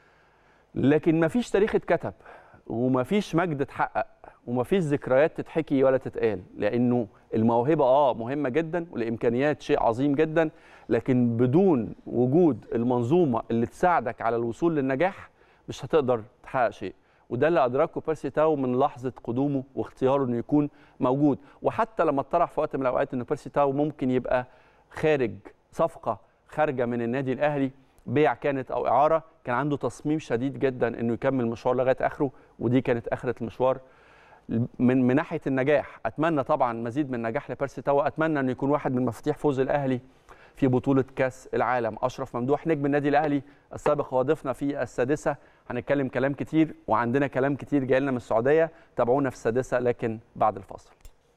لكن ما فيش تاريخ اتكتب وما فيش مجد اتحقق وما فيش ذكريات تتحكي ولا تتقال، لانه الموهبه مهمه جدا والامكانيات شيء عظيم جدا، لكن بدون وجود المنظومه اللي تساعدك على الوصول للنجاح مش هتقدر تحقق شيء. وده اللي ادركه بيرسي تاو من لحظه قدومه واختياره انه يكون موجود. وحتى لما اتطرح في وقت من الاوقات انه بيرسي تاو ممكن يبقى خارج صفقه خارجه من النادي الاهلي، بيع كانت او اعاره، كان عنده تصميم شديد جدا انه يكمل المشوار لغايه اخره، ودي كانت اخره المشوار. من ناحيه النجاح اتمنى طبعا مزيد من النجاح لبيرسي تاو، اتمنى انه يكون واحد من مفاتيح فوز الاهلي في بطوله كاس العالم. اشرف ممدوح نجم النادي الاهلي السابق وضيفنا في السادسه، هنتكلم كلام كتير وعندنا كلام كتير جاي لنا من السعوديه، تابعونا في السادسه لكن بعد الفاصل.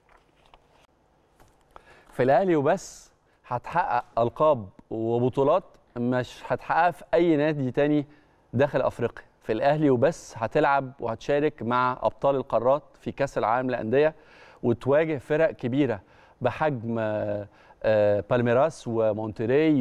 في الاهلي وبس هتحقق القاب وبطولات مش هتحققها في اي نادي تاني داخل افريقيا. في الاهلي وبس هتلعب وهتشارك مع ابطال القارات في كاس العالم للانديه وتواجه فرق كبيره بحجم بالميراس ومونتري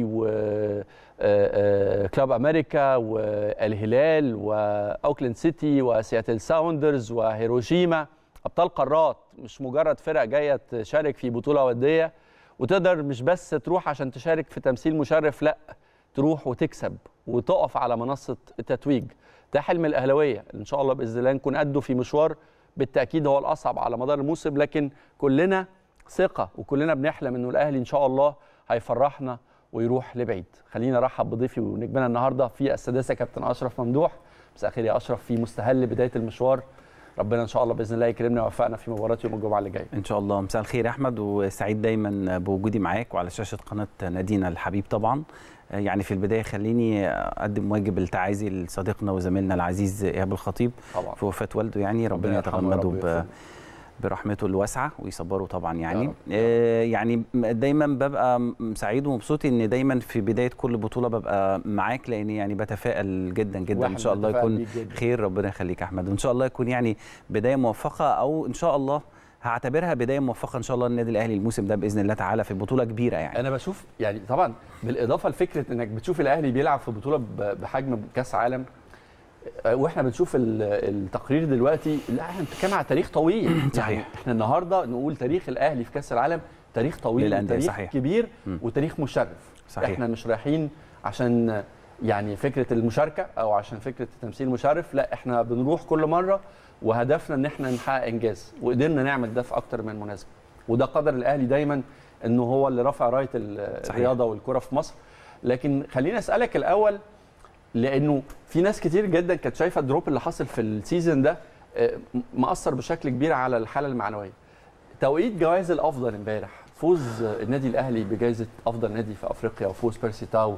وكلاب امريكا والهلال واوكلاند سيتي وسياتل ساوندرز وهيروشيما. ابطال قارات مش مجرد فرق جايه تشارك في بطوله وديه وتقدر مش بس تروح عشان تشارك في تمثيل مشرف، لا تروح وتكسب وتقف على منصه التتويج. ده حلم الاهلاويه ان شاء الله باذن الله نكون قده في مشوار بالتاكيد هو الاصعب على مدار الموسم، لكن كلنا ثقه وكلنا بنحلم انه الاهلي ان شاء الله هيفرحنا ويروح لبعيد. خلينا نرحب بضيفي ونجمنا النهارده في السادسه كابتن اشرف ممدوح. مساء الخير يا اشرف في مستهل بدايه المشوار ربنا ان شاء الله باذن الله يكرمنا ويوفقنا في مباراه يوم الجمعه اللي جايه ان شاء الله. مساء الخير يا احمد، وسعيد دايما بوجودي معاك وعلى شاشه قناه نادينا الحبيب. طبعا يعني في البدايه خليني اقدم واجب التعازي لصديقنا وزميلنا العزيز ايهاب الخطيب طبعا في وفاه والده، يعني ربنا يتغمده برحمته الواسعه ويصبره طبعا. يعني يعني دايما ببقى سعيد ومبسوط ان دايما في بدايه كل بطوله ببقى معاك، لان يعني بتفائل جدا جدا ان شاء الله يكون خير. ربنا يخليك يا احمد، وان شاء الله يكون يعني بدايه موفقه، او ان شاء الله هعتبرها بدايه موفقه ان شاء الله النادي الاهلي الموسم ده باذن الله تعالى في بطوله كبيره. يعني انا بشوف يعني طبعا بالاضافه لفكره انك بتشوف الاهلي بيلعب في بطوله بحجم كاس عالم، واحنا بنشوف التقرير دلوقتي، لا احنا بنتكلم على تاريخ طويل. صحيح. يعني احنا النهارده نقول تاريخ الاهلي في كاس العالم تاريخ طويل، تاريخ صحيح. كبير وتاريخ مشرف. صحيح. احنا مش رايحين عشان يعني فكره المشاركه او عشان فكره التمثيل المشرف، لا احنا بنروح كل مره وهدفنا ان احنا نحقق انجاز، وقدرنا نعمل ده في اكتر من مناسبه، وده قدر الاهلي دايما انه هو اللي رافع رايه الرياضه والكره في مصر. لكن خليني اسالك الاول، لانه في ناس كتير جدا كانت شايفه الدروب اللي حصل في السيزون ده مأثر بشكل كبير على الحاله المعنويه. توقيت جوائز الافضل امبارح، فوز النادي الاهلي بجائزه افضل نادي في افريقيا وفوز بيرسي تاو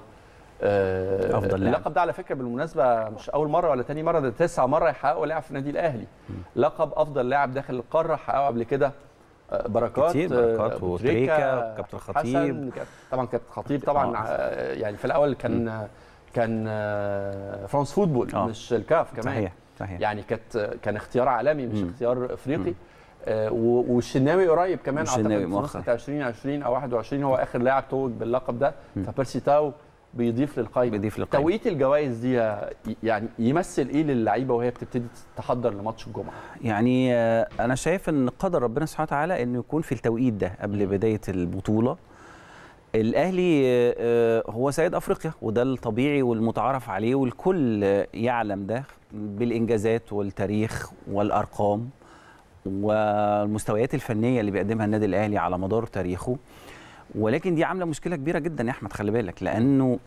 افضل لاعب. اللقب ده على فكره بالمناسبه مش اول مره ولا ثاني مره، ده 9 مره يحققوا لاعب في النادي الاهلي. لقب افضل لاعب داخل القاره حققه قبل كده بركات وتريكا وكابتن الخطيب. طبعا كابتن الخطيب طبعا يعني في الاول كان فرانس فوتبول مش الكاف كمان. صحيح صحيح. يعني كان اختيار عالمي مش اختيار افريقي. والشناوي قريب كمان اعتقد في نسخه 2020 او 21 هو اخر لاعب توج باللقب ده. فبيرسي تاو بيضيف للقائمه. توقيت الجوائز دي يعني يمثل ايه للعيبه وهي بتبتدي تحضر لماتش الجمعه؟ يعني انا شايف ان قدر ربنا سبحانه وتعالى انه يكون في التوقيت ده قبل بدايه البطوله. الاهلي هو سيد افريقيا، وده الطبيعي والمتعارف عليه والكل يعلم ده بالانجازات والتاريخ والارقام والمستويات الفنيه اللي بيقدمها النادي الاهلي على مدار تاريخه. ولكن دي عامله مشكله كبيره جدا يا احمد، خلي بالك، لانه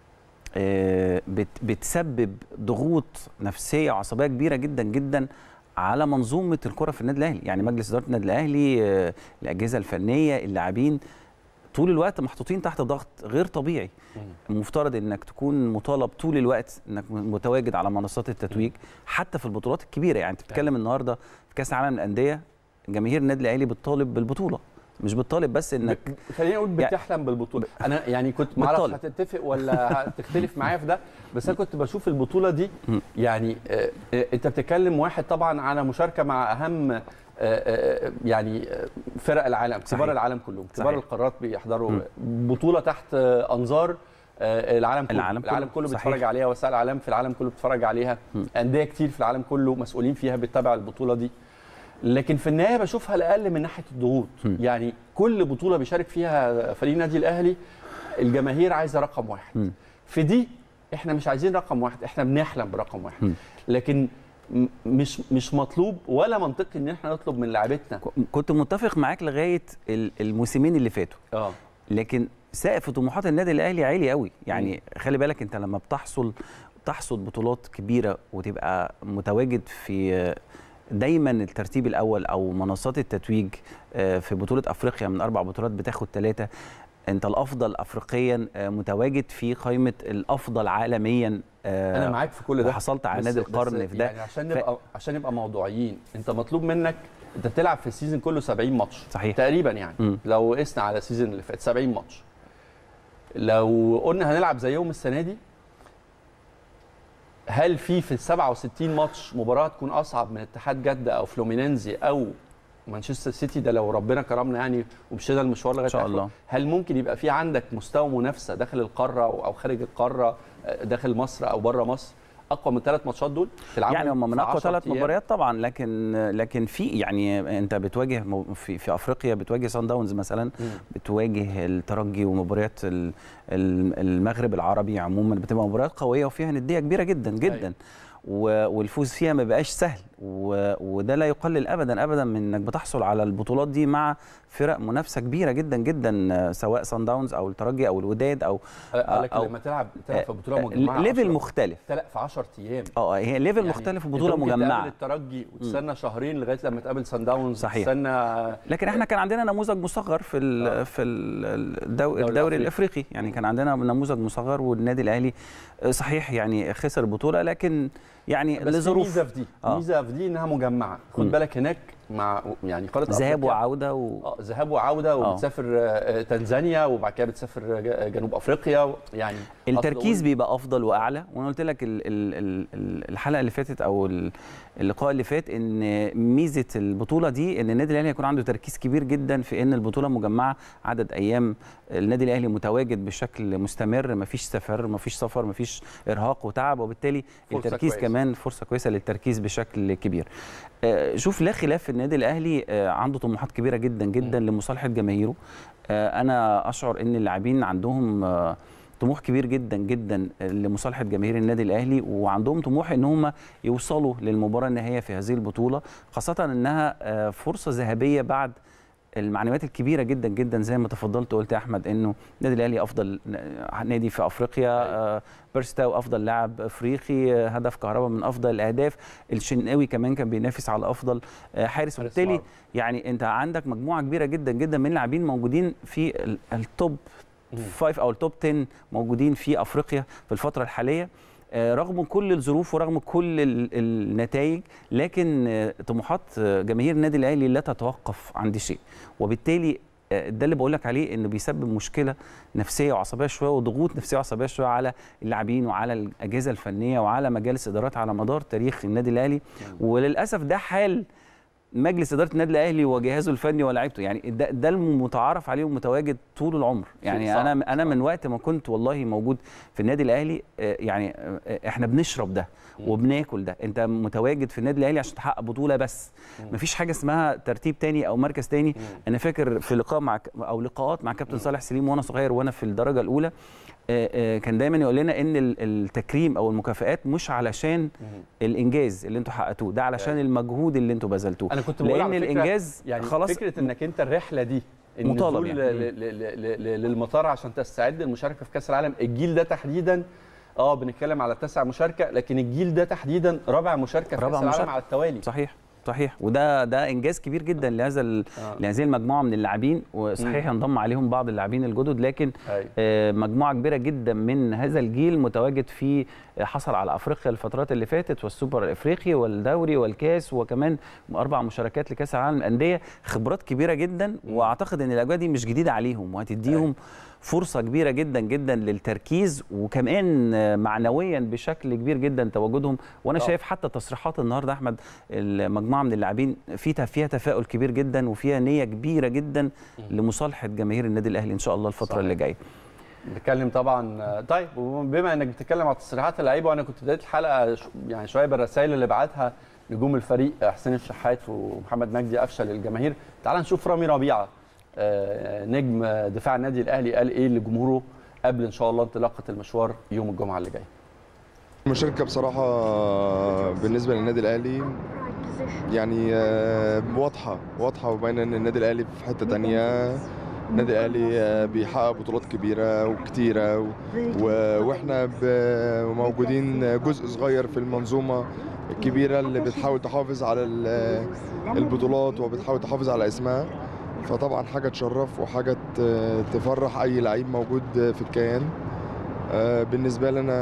بتسبب ضغوط نفسيه وعصبيه كبيره جدا جدا على منظومه الكره في النادي الاهلي. يعني مجلس اداره النادي الاهلي، الاجهزه الفنيه، اللاعبين، طول الوقت محطوطين تحت ضغط غير طبيعي. المفترض انك تكون مطالب طول الوقت انك متواجد على منصات التتويج حتى في البطولات الكبيره. يعني انت بتتكلم النهارده في كاس العالم للانديه، جماهير النادي الاهلي بتطالب بالبطوله، مش بتطالب بس انك خليني اقول بتحلم بالبطوله. انا يعني كنت ما اعرفش هتتفق ولا هتختلف معايا في ده، بس انا كنت بشوف البطوله دي يعني انت بتتكلم واحد طبعا على مشاركه مع اهم يعني فرق العالم، كبار العالم كلهم، كبار القارات بيحضروا بطوله تحت انظار العالم كله بيتفرج عليها، وسائل الاعلام في العالم كله بيتفرج عليها، انديه كتير في العالم كله مسؤولين فيها بتتابع البطوله دي. لكن في النهايه بشوفها الاقل من ناحيه الضغوط. يعني كل بطوله بيشارك فيها فريق النادي الاهلي الجماهير عايزه رقم واحد. في دي احنا مش عايزين رقم واحد، احنا بنحلم برقم واحد. لكن مش مطلوب ولا منطقي ان احنا نطلب من لاعبتنا. كنت متفق معاك لغايه الموسمين اللي فاتوا. لكن سقف طموحات النادي الاهلي عالي قوي. يعني خلي بالك انت لما تحصد بطولات كبيره وتبقى متواجد في دايما الترتيب الاول او منصات التتويج في بطوله افريقيا، من 4 بطولات بتاخد 3، انت الافضل افريقيا، متواجد في قائمه الافضل عالميا. انا معاك في كل ده، وحصلت على نادي القرن في ده. يعني عشان نبقى موضوعيين، انت مطلوب منك انت بتلعب في السيزون كله 70 ماتش صحيح تقريبا. يعني لو قسنا على السيزون اللي فات 70 ماتش، لو قلنا هنلعب زيهم السنه دي، هل في 67 ماتش مباراه تكون اصعب من اتحاد جده او فلومينينزي او مانشستر سيتي؟ ده لو ربنا كرمنا يعني ومشينا المشوار لغايه ان شاء الله. هل ممكن يبقى في عندك مستوى منافسه داخل القاره او خارج القاره، داخل مصر او بره مصر، اقوى من 3 ماتشات دول تلعبوا؟ يعني هم من اقوى 3 مباريات طبعا، لكن في يعني انت بتواجه في افريقيا بتواجه سان داونز مثلا، بتواجه الترجي، ومباريات المغرب العربي عموما بتبقى مباريات قويه وفيها نديه كبيره جدا جدا. والفوز فيها ما بقاش سهل. وده لا يقلل ابدا ابدا من انك بتحصل على البطولات دي مع فرق منافسه كبيره جدا جدا، سواء صن داونز او الترجي او الوداد او لما تلعب في بطوله مجمعه ليفل مختلف في 10 ايام. هي ليفل يعني مختلف وبطوله مجمعه. تقابل الترجي وتستنى شهرين لغايه لما تقابل صن داونز. صحيح. تستنى. لكن احنا كان عندنا نموذج مصغر في الدوري الافريقي، يعني كان عندنا نموذج مصغر، والنادي الاهلي صحيح يعني خسر البطوله، لكن يعني لظروف. ميزه في دي انها مجمعه. خد بالك هناك مع يعني قاره ذهاب وعوده ذهاب وعوده، وبتسافر تنزانيا وبعد كده بتسافر جنوب افريقيا، يعني التركيز بيبقى افضل واعلى. وانا قلت لك الحلقه اللي فاتت او اللقاء اللي فات ان ميزه البطوله دي ان النادي الاهلي يكون عنده تركيز كبير جدا في ان البطوله مجمعه، عدد ايام النادي الاهلي متواجد بشكل مستمر، مفيش سفر، مفيش ارهاق وتعب، وبالتالي التركيز كمان فرصه كويسه للتركيز بشكل كبير. شوف، لا خلاف النادي الاهلي عنده طموحات كبيره جدا جدا لمصالحه جماهيره. انا اشعر ان اللاعبين عندهم طموح كبير جدا جدا لمصالحه جماهير النادي الاهلي، وعندهم طموح ان هم يوصلوا للمباراه النهائيه في هذه البطوله، خاصه انها فرصه ذهبيه بعد المعنويات الكبيره جدا جدا زي ما تفضلت وقلت يا احمد، انه النادي الاهلي افضل نادي في افريقيا، بيرستاو افضل لاعب افريقي، هدف كهربا من افضل الاهداف، الشناوي كمان كان بينافس على افضل حارس، وبالتالي يعني انت عندك مجموعه كبيره جدا جدا من اللاعبين موجودين في التوب 5 او التوب 10 موجودين في افريقيا في الفتره الحاليه، رغم كل الظروف ورغم كل النتائج، لكن طموحات جماهير النادي الاهلي لا تتوقف عند شيء، وبالتالي ده اللي بقول لك عليه انه بيسبب مشكله نفسيه وعصبيه شويه وضغوط نفسيه وعصبيه شويه على اللاعبين وعلى الاجهزه الفنيه وعلى مجالس ادارات على مدار تاريخ النادي الاهلي، وللاسف ده حال مجلس اداره النادي الاهلي وجهازه الفني ولاعيبته، يعني ده المتعارف عليه ومتواجد طول العمر. يعني انا من وقت ما كنت والله موجود في النادي الاهلي، يعني احنا بنشرب ده وبناكل ده، انت متواجد في النادي الاهلي عشان تحقق بطوله بس، مفيش حاجه اسمها ترتيب تاني او مركز تاني. انا فاكر في لقاء لقاءات مع كابتن صالح سليم وانا صغير وانا في الدرجه الاولى، كان دايما يقول لنا ان التكريم او المكافآت مش علشان الانجاز اللي انتوا حققتوه، ده علشان المجهود اللي انتوا بذلتوه. انا كنت بقول لان الانجاز يعني خلاص فكره انك انت الرحله دي مطالب يعني. للمطار عشان تستعد للمشاركه في كاس العالم. الجيل ده تحديدا بنتكلم على 9 مشاركه، لكن الجيل ده تحديدا رابع مشاركه في كاس العالم على التوالي. صحيح، وده انجاز كبير جدا لهذه المجموعه من اللاعبين، وصحيح ينضم عليهم بعض اللاعبين الجدد، لكن مجموعه كبيره جدا من هذا الجيل متواجد في حصل على افريقيا الفترات اللي فاتت والسوبر الافريقي والدوري والكاس، وكمان 4 مشاركات لكاس العالم للانديه، خبرات كبيره جدا، واعتقد ان الاجواء دي مش جديده عليهم وهتديهم فرصه كبيره جدا جدا للتركيز، وكمان معنويا بشكل كبير جدا تواجدهم. وانا شايف حتى تصريحات النهارده احمد المجموعه من اللاعبين فيها تفاؤل كبير جدا وفيها نيه كبيره جدا لمصالحه جماهير النادي الاهلي ان شاء الله الفتره اللي جايه. بنتكلم طبعا. طيب، وبما انك بتتكلم على تصريحات اللعيبه، وانا كنت بدايه الحلقه يعني شويه بالرسائل اللي بعتها نجوم الفريق حسين الشحات ومحمد مجدي قفشه للجماهير، تعال نشوف رامي ربيعه نجم دفاع النادي الاهلي قال ايه لجمهوره قبل ان شاء الله انطلاقه المشوار يوم الجمعه اللي جاي. المشاركه بصراحه بالنسبه للنادي الاهلي يعني واضحه وباينه ان النادي الاهلي في حته ثانيه. النادي الاهلي بيحقق بطولات كبيره وكتيره واحنا موجودين جزء صغير في المنظومه الكبيره اللي بتحاول تحافظ على البطولات وبتحاول تحافظ على اسمها، فطبعا حاجه تشرف وحاجه تفرح اي لعيب موجود في الكيان. بالنسبه لنا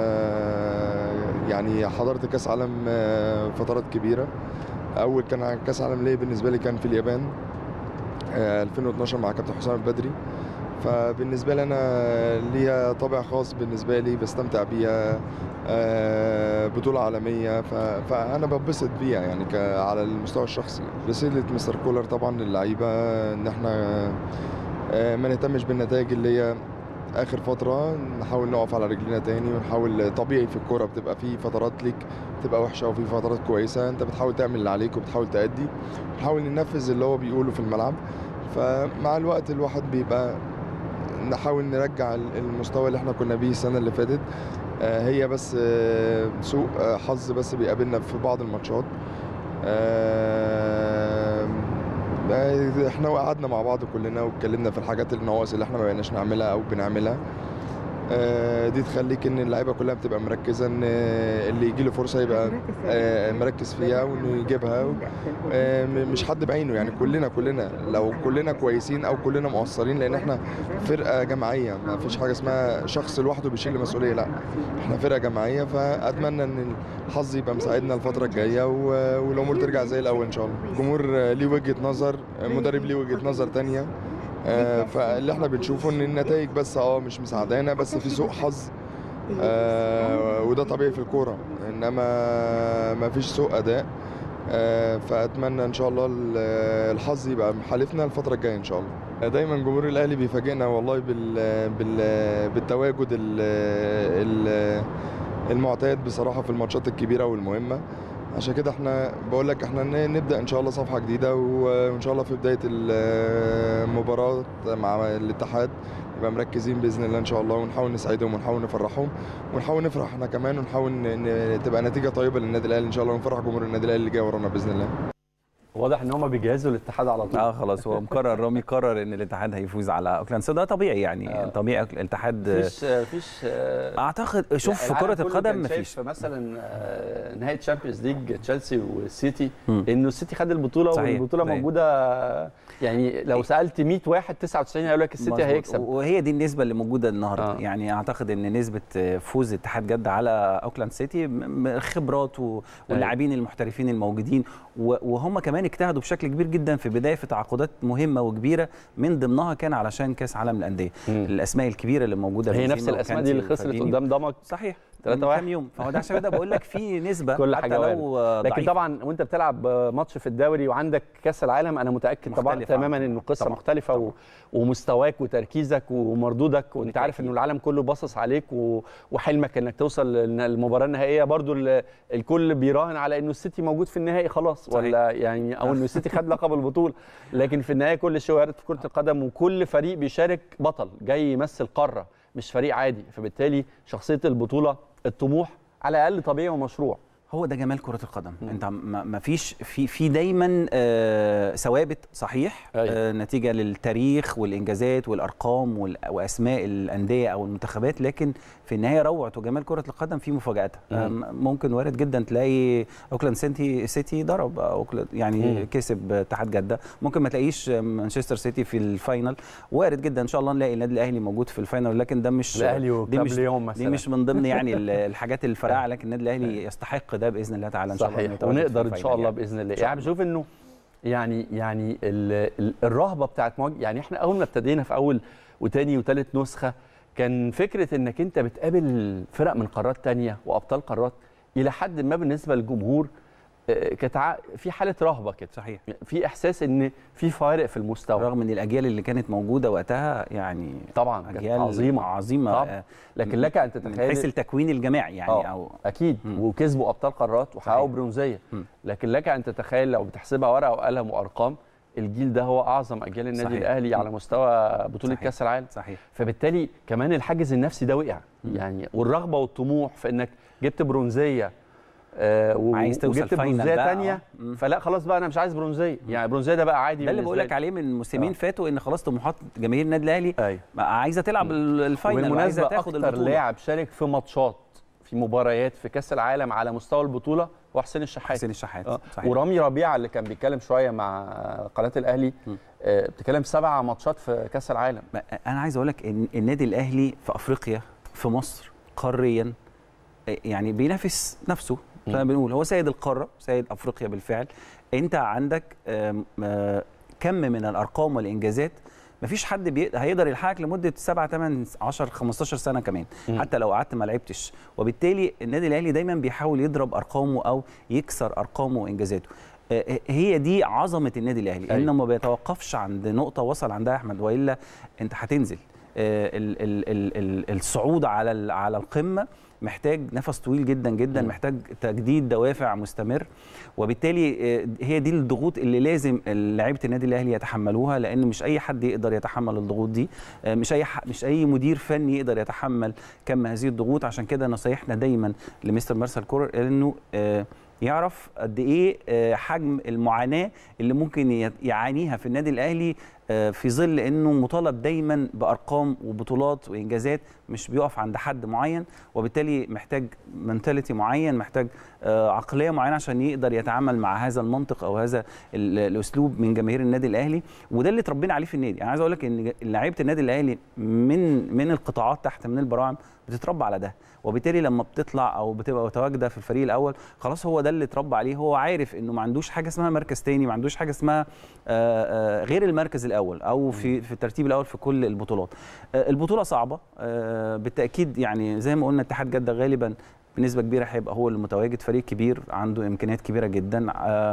يعني حضرت كاس عالم فترات كبيره. اول كان كاس عالم ليه بالنسبه لي كان في اليابان 2012 مع كابتن حسام البدري، فبالنسبه لي انا ليها طابع خاص بالنسبه لي، بستمتع بيها، بطوله عالميه، فانا ببسط بيها يعني على المستوى الشخصي. رساله مستر كولر طبعا للعيبه ان احنا ما نهتمش بالنتائج اللي هي اخر فتره، نحاول نقف على رجلينا تاني ونحاول. طبيعي في الكوره بتبقى في فترات ليك بتبقى وحشه وفي فترات كويسه، انت بتحاول تعمل اللي عليك وبتحاول تأدي، بتحاول ننفذ اللي هو بيقوله في الملعب. فمع الوقت الواحد بيبقى نحاول نرجع المستوى اللي احنا كنا بيه السنه اللي فاتت. هي بس سوء حظ بس بيقابلنا في بعض الماتشات، احنا قعدنا مع بعض كلنا واتكلمنا في الحاجات النواقص اللي احنا ما بقيناش نعملها او بنعملها. دي تخليك ان اللعيبه كلها بتبقى مركزه ان اللي يجي له فرصه يبقى مركز فيها وانه يجيبها. مش حد بعينه، يعني كلنا لو كلنا كويسين او كلنا مقصرين، لان احنا فرقه جماعيه، ما فيش حاجه اسمها شخص لوحده بيشيل المسؤوليه، لا احنا فرقه جماعيه. فاتمنى ان الحظ يبقى مساعدنا الفتره الجايه والامور ترجع زي الاول ان شاء الله. الجمهور ليه وجهه نظر، مدرب ليه وجهه نظر ثانيه. فاللي احنا بنشوفه ان النتائج بس مش مساعدانا، بس في سوء حظ، وده طبيعي في الكوره، انما ما فيش سوء اداء. فاتمنى ان شاء الله الحظ يبقى حالفنا الفتره الجايه ان شاء الله. دايما جمهور الاهلي بيفاجئنا والله بالتواجد المعتاد بصراحه في الماتشات الكبيره والمهمه. عشان كده احنا بقول لك احنا نبدا ان شاء الله صفحه جديده، وان شاء الله في بدايه المباراه مع الاتحاد نبقى مركزين باذن الله ان شاء الله، ونحاول نسعدهم ونحاول نفرحهم ونحاول نفرح احنا كمان، ونحاول تبقى نتيجه طيبه للنادي الاهلي ان شاء الله، ونفرح جمهور النادي الاهلي اللي جاي ورانا باذن الله. واضح ان هم بيجهزوا الاتحاد على طول. خلاص هو مقرر، رامي قرر ان الاتحاد هيفوز على اوكلاند سيتي، ده طبيعي يعني. طبيعي الاتحاد مفيش اعتقد شوف في كره القدم مفيش. مثلا نهائي تشامبيونز ليج تشيلسي والسيتي، انه السيتي خد البطوله والبطوله موجوده، يعني لو سالت 100 واحد 99 هيقول لك السيتي هيكسب، وهي دي النسبه اللي موجوده النهارده. يعني اعتقد ان نسبه فوز اتحاد جده على اوكلاند سيتي خبرات واللاعبين المحترفين الموجودين، وهم كمان اجتهدوا بشكل كبير جدا في بدايه في تعاقدات مهمه وكبيره، من ضمنها كان علشان كاس عالم الانديه. الاسماء الكبيره اللي موجوده هي نفس الاسماء دي اللي خسرت قدام ضمك، صحيح 3-1 كام يوم. فهو ده عشان كده بقول لك في نسبه كل حتى حاجة لو ضعيفة. لكن طبعا وانت بتلعب ماتش في الدوري وعندك كاس العالم، انا متاكد طبعا تماما انه قصه طبعًا مختلفه طبعًا. ومستواك وتركيزك ومردودك، وانت عارف انه العالم كله باصص عليك، وحلمك انك توصل للمباراه النهائيه. برضو الكل بيراهن على انه السيتي موجود في النهائي خلاص صحيح. ولا يعني او انه السيتي خد لقب البطوله، لكن في النهايه كل شيء وارد في كره القدم، وكل فريق بيشارك بطل جاي يمثل قاره مش فريق عادي. فبالتالي شخصيه البطوله، الطموح على الاقل طبيعي ومشروع. هو ده جمال كرة القدم. انت ما فيش في دايما ثوابت صحيح، نتيجة للتاريخ والانجازات والارقام واسماء الاندية او المنتخبات، لكن في النهاية روعة وجمال كرة القدم في مفاجاتها. ممكن وارد جدا تلاقي اوكلاند سيتي ضرب يعني كسب اتحاد جدة، ممكن ما تلاقيش مانشستر سيتي في الفاينل، وارد جدا ان شاء الله نلاقي النادي الاهلي موجود في الفاينل، لكن ده مش دي مش من ضمن يعني الحاجات الفارقة، لكن النادي الاهلي يستحق ده باذن الله تعالى ان شاء الله، ونقدر ان شاء الله باذن الله. يعني بشوف انه يعني الرهبه بتاعت يعني احنا اول ما ابتدينا في اول وثاني وثالث نسخه، كان فكره انك انت بتقابل فرق من قارات ثانيه وابطال قارات، الى حد ما بالنسبه للجمهور كانت في حاله رهبه كده، صحيح، في احساس ان في فارق في المستوى، رغم ان الاجيال اللي كانت موجوده وقتها يعني طبعا اجيال عظيمه طبعا. لكن لك ان تتخيل من حيث التكوين الجماعي يعني او اكيد وكسبوا ابطال قارات وحققوا برونزيه، لكن لك ان تتخيل لو بتحسبها ورقه وقلم وارقام، الجيل ده هو اعظم اجيال النادي الاهلي على مستوى بطوله كاس العالم. صحيح. فبالتالي كمان الحاجز النفسي ده وقع، يعني والرغبه والطموح في انك جبت برونزيه عايز توصل برونزيه ثانيه، فلا خلاص بقى انا مش عايز برونزيه، يعني برونزيه ده بقى عادي. ده اللي بقول لك عليه من موسمين فاتوا، ان خلاص طموحات جماهير النادي الاهلي عايزه تلعب الفاينل وعايزه تاخد البطوله. اكتر لاعب شارك في ماتشات في مباريات في كاس العالم على مستوى البطوله هو حسين الشحات. ورامي ربيعه اللي كان بيتكلم شويه مع قناه الاهلي بتتكلم 7 ماتشات في كاس العالم. انا عايز اقول لك ان النادي الاهلي في افريقيا، في مصر، قاريا يعني بينافس نفسه، زي ما بنقول هو سيد القاره، سيد افريقيا بالفعل. انت عندك كم من الارقام والانجازات مفيش حد هيقدر يلحقك لمده 7 8 10 15 سنه كمان، حتى لو قعدت ما لعبتش. وبالتالي النادي الاهلي دايما بيحاول يضرب ارقامه او يكسر ارقامه وانجازاته. هي دي عظمه النادي الاهلي، انه ما بيتوقفش عند نقطه وصل عندها احمد، والا انت هتنزل. الصعود على القمه محتاج نفس طويل جدا جدا، محتاج تجديد دوافع مستمر، وبالتالي هي دي الضغوط اللي لازم لعيبه النادي الاهلي يتحملوها، لان مش اي حد يقدر يتحمل الضغوط دي، مش اي مدير فني يقدر يتحمل كم هذه الضغوط. عشان كده نصايحنا دايما لمستر مارسيل كولر انه يعرف قد ايه حجم المعاناه اللي ممكن يعانيها في النادي الاهلي في ظل انه مطالب دايما بارقام وبطولات وانجازات، مش بيقف عند حد معين، وبالتالي محتاج منتاليتي معين، محتاج عقليه معينه عشان يقدر يتعامل مع هذا المنطق او هذا الاسلوب من جماهير النادي الاهلي. وده اللي اتربينا عليه في النادي. انا عايز اقول لك ان لعيبه النادي الاهلي من القطاعات تحت من البراعم بتتربى على ده، وبالتالي لما بتطلع او بتبقى متواجده في الفريق الاول خلاص هو ده اللي اتربى عليه. هو عارف انه ما عندوش حاجه اسمها مركز تاني، ما عندوش حاجه اسمها غير المركز الاول او في الترتيب الاول في كل البطولات. البطوله صعبه بالتاكيد، يعني زي ما قلنا اتحاد جده غالبا بنسبه كبيره هيبقى هو المتواجد، فريق كبير عنده امكانيات كبيره جدا،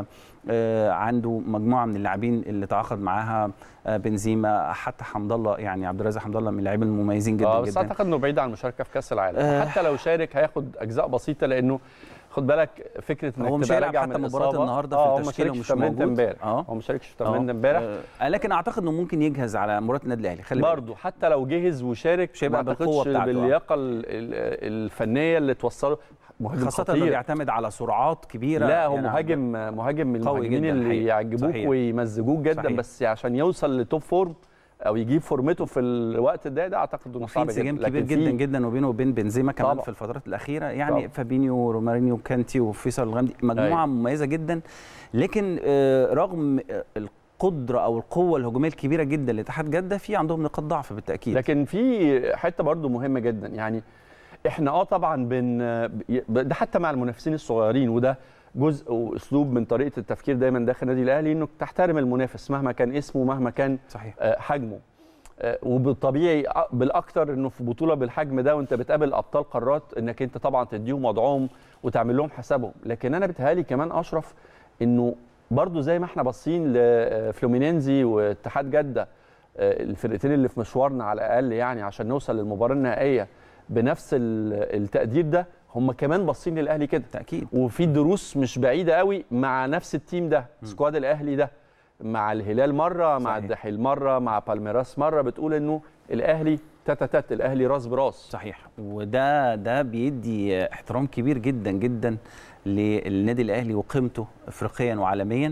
عنده مجموعه من اللاعبين اللي تعاقد معاها بنزيما، حتى حمد الله، يعني عبد الرازق حمد الله من اللاعبين المميزين جدا بس جدا. اعتقد انه بعيد عن المشاركه في كاس العالم، حتى لو شارك هياخد اجزاء بسيطه، لانه خد بالك فكره انك هو مش هيلعب حتى مباراه النهارده في التشكيله ومش موجود. هو ما شاركش في تمرين امبارح، لكن اعتقد انه ممكن يجهز على مباراه النادي الاهلي. خلي برضه حتى لو جهز وشارك مش هيبقى بالقوه بتاعته، باللياقه الفنيه اللي توصله، خاصة انه بيعتمد على سرعات كبيرة. لا هو يعني مهاجم من المهاجمين اللي يعجبوك ويمزجوك جدا. صحيح. بس عشان يوصل لتوب فورم او يجيب فورمته في الوقت ده اعتقد انه صعب جدا. كبير جدا جدا وبينه وبين بنزيما كمان طبعا في الفترات الاخيره، يعني طبعا فابينيو ورومارينيو وكانتي وفيصل الغامدي مجموعه مميزه جدا. لكن رغم القدره او القوه الهجوميه الكبيره جدا لاتحاد جده، في عندهم نقاط ضعف بالتاكيد. لكن في حته برضو مهمه جدا، يعني احنا طبعا ده حتى مع المنافسين الصغيرين، وده جزء واسلوب من طريقه التفكير دايما داخل النادي الاهلي، انك تحترم المنافس مهما كان اسمه مهما كان صحيح حجمه. وبالطبيعي بالاكثر انه في بطوله بالحجم ده وانت بتقابل ابطال قارات، انك انت طبعا تديهم وضعهم وتعمل لهم حسابهم. لكن انا بتهيألي كمان اشرف انه برضو زي ما احنا باصين لفلومينينزي واتحاد جده، الفرقتين اللي في مشوارنا على الاقل يعني عشان نوصل للمباراه النهائيه بنفس التقدير ده، هم كمان باصين للاهلي كده تاكيد. وفي دروس مش بعيده قوي مع نفس التيم ده، سكواد الاهلي ده، مع الهلال مره، مع الدحيل مره، مع بالميراس مره، بتقول انه الاهلي تاتات، الاهلي راس براس. صحيح. وده بيدي احترام كبير جدا جدا للنادي الاهلي وقيمته افريقيا وعالميا.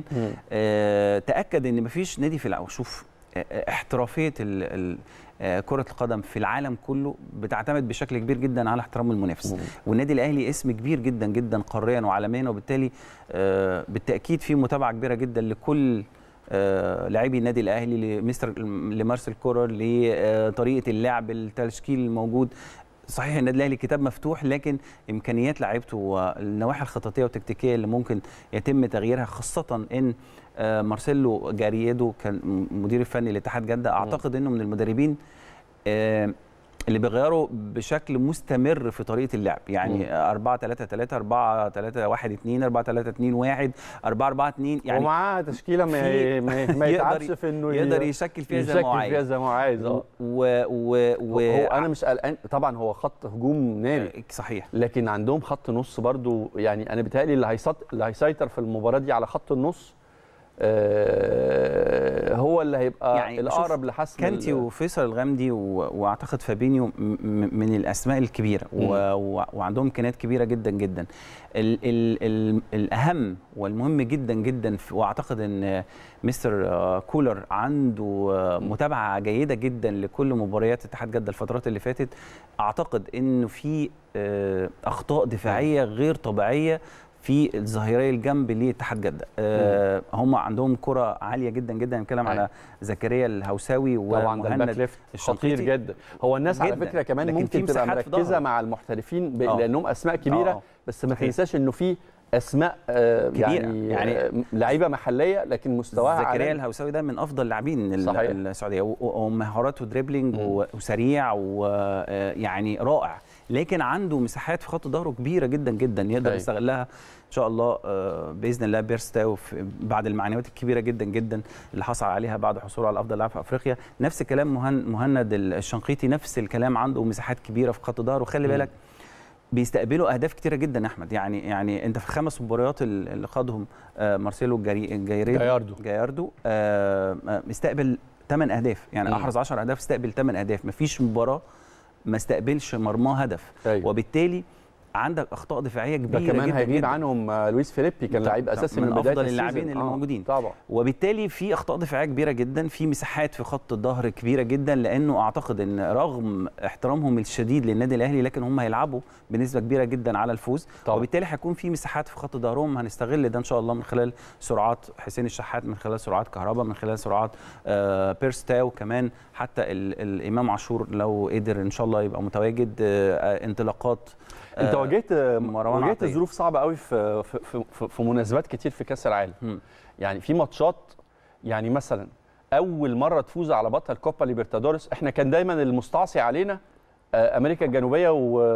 تاكد ان مفيش نادي في العالم، شوف احترافيه كرة القدم في العالم كله بتعتمد بشكل كبير جدا على احترام المنافس، والنادي الاهلي اسم كبير جدا جدا قاريا وعالميا، وبالتالي بالتاكيد في متابعه كبيره جدا لكل لاعبي النادي الاهلي، لمارسيل كولر، لطريقه اللعب، التشكيل الموجود. صحيح النادي الاهلي كتاب مفتوح، لكن امكانيات لعيبته والنواحي الخططيه والتكتيكيه اللي ممكن يتم تغييرها، خاصه ان مارسيلو جاريدو كان مدير الفني لاتحاد جده، اعتقد انه من المدربين اللي بيغيروا بشكل مستمر في طريقه اللعب، يعني 4-3-3 4-3-1-2 4-3-2-1 4-4-2، يعني ومعاه تشكيله ما يتعبش في انه يقدر يشكل فيها زي ما هو عايز. هو انا مش قلقان طبعا، هو خط هجوم ناري صحيح، لكن عندهم خط نص برضو، يعني انا بيتهيألي اللي هيسيطر في المباراه دي على خط النص هو اللي هيبقى يعني الاقرب لحسم كانتي وفيصل الغامدي واعتقد فابينيو من الاسماء الكبيره وعندهم امكانيات كبيره جدا جدا. الاهم والمهم جدا جدا، واعتقد ان مستر كولر عنده متابعه جيده جدا لكل مباريات اتحاد جده الفترات اللي فاتت. اعتقد انه في اخطاء دفاعيه غير طبيعيه في الظهيري الجنب لاتحاد جده. هم عندهم كره عاليه جدا جدا، نتكلم على زكريا الهوساوي ومهند خطير جدا. هو الناس جداً. على فكره كمان ممكن تبقى مركزه مع المحترفين لانهم اسماء كبيره، بس ما تنساش انه في اسماء يعني لعيبه محليه لكن مستواها زكريا الهوساوي ده من افضل لاعبين السعوديه، ومهاراته دريبلينج وسريع ويعني رائع، لكن عنده مساحات في خط ظهره كبيره جدا جدا يقدر يستغلها ان شاء الله باذن الله. بيرستاو بعد المعنويات الكبيره جدا جدا اللي حصل عليها بعد حصوله على افضل لاعب في افريقيا، نفس الكلام مهند الشنقيطي، نفس الكلام، عنده مساحات كبيره في خط ظهره. وخلي بالك بيستقبلوا اهداف كتيره جدا احمد، يعني انت في 5 مباريات اللي خاضهم مارسيلو جاياردو استقبل 8 اهداف، يعني احرز 10 اهداف، استقبل 8 اهداف، مفيش مباراه ما استقبلش مرماه هدف. وبالتالي عندك اخطاء دفاعيه كبيره ده كمان جدا هيغيب جدا. عنهم لويس فيليبي، كان لعيب اساسي من بداية افضل اللاعبين اللي موجودين طبعا. وبالتالي في اخطاء دفاعيه كبيره جدا، في مساحات في خط الظهر كبيره جدا، لانه اعتقد ان رغم احترامهم الشديد للنادي الاهلي لكن هم هيلعبوا بنسبه كبيره جدا على الفوز طبعا. وبالتالي هيكون في مساحات في خط ظهرهم، هنستغل ده ان شاء الله من خلال سرعات حسين الشحات، من خلال سرعات كهربا، من خلال سرعات بيرستاو كمان، حتى الامام عاشور لو قدر ان شاء الله يبقى متواجد، انطلاقات. انت واجهت ظروف صعبه قوي في مناسبات كتير في كاس العالم. يعني في ماتشات، يعني مثلا اول مره تفوز على بطل كوبا ليبرتادوريس، احنا كان دايما المستعصي علينا امريكا الجنوبيه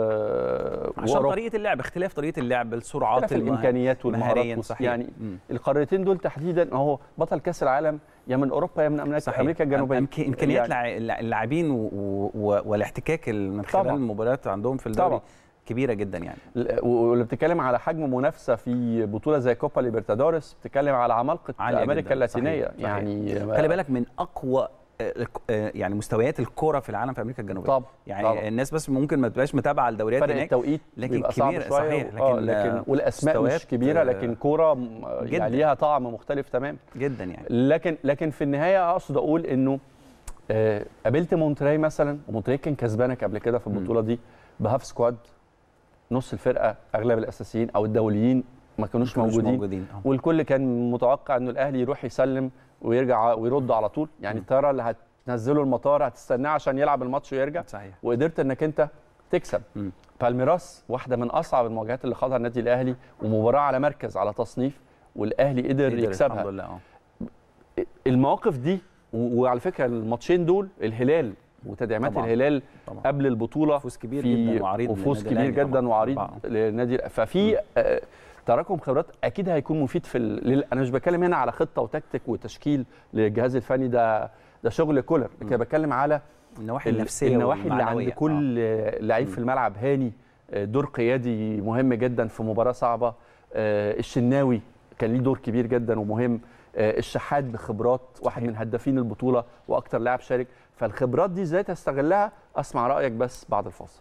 عشان طريقه اللعب، اختلاف طريقه اللعب، السرعات، الامكانيات والمهارات. يعني القارتين دول تحديدا اهو بطل كاس العالم يا من اوروبا يا من امريكا الجنوبيه. امكانيات اللاعبين والاحتكاك من خلال المباريات عندهم في الدوري طبعا كبيره جدا يعني. ولو بتتكلم على حجم منافسه في بطوله زي كوبا ليبرتادوريس، بتتكلم على عمالقه امريكا اللاتينيه. صحيح. يعني خلي بالك من اقوى يعني مستويات الكرة في العالم في امريكا الجنوبيه طبعا. يعني طبعا. الناس بس ممكن ما تبقاش متابعه الدوريات هناك، فرق التوقيت لكن كبيره صحيح، لكن والاسماء مش كبيره، لكن كوره يعني ليها طعم مختلف تمام جدا يعني. لكن في النهايه اقصد اقول انه قابلت مونتري مثلا، ومونتري كان كسبانك قبل كده في البطوله دي بهاف سكواد، نص الفرقه اغلب الاساسيين او الدوليين ما كانوش موجودين. والكل كان متوقع انه الاهلي يروح يسلم ويرجع ويرد على طول، يعني الطياره اللي هتنزله المطار هتستناه عشان يلعب الماتش ويرجع. صحيح. وقدرت انك انت تكسب. بالميراس واحده من اصعب المواجهات اللي خاضها النادي الاهلي، ومباراه على مركز على تصنيف، والاهلي قدر يكسبها الحمد لله. المواقف دي، وعلى فكره الماتشين دول الهلال وتدعيمات طبعا. الهلال طبعا. قبل البطوله فوز كبير جدا وعريض، وفوز كبير جدا وعريض للنادي. ففي تراكم خبرات اكيد هيكون مفيد انا مش بتكلم هنا على خطه وتكتيك وتشكيل للجهاز الفني، ده شغل كولر، لكن بتكلم على النواحي النفسيه، النواحي اللي عند كل لعيب في الملعب. هاني دور قيادي مهم جدا في مباراه صعبه، الشناوي كان ليه دور كبير جدا ومهم، الشحات بخبرات، واحد من هدافين البطوله واكتر لاعب شارك. فالخبرات دي ازاي تستغلها؟ اسمع رايك بس بعد الفاصل.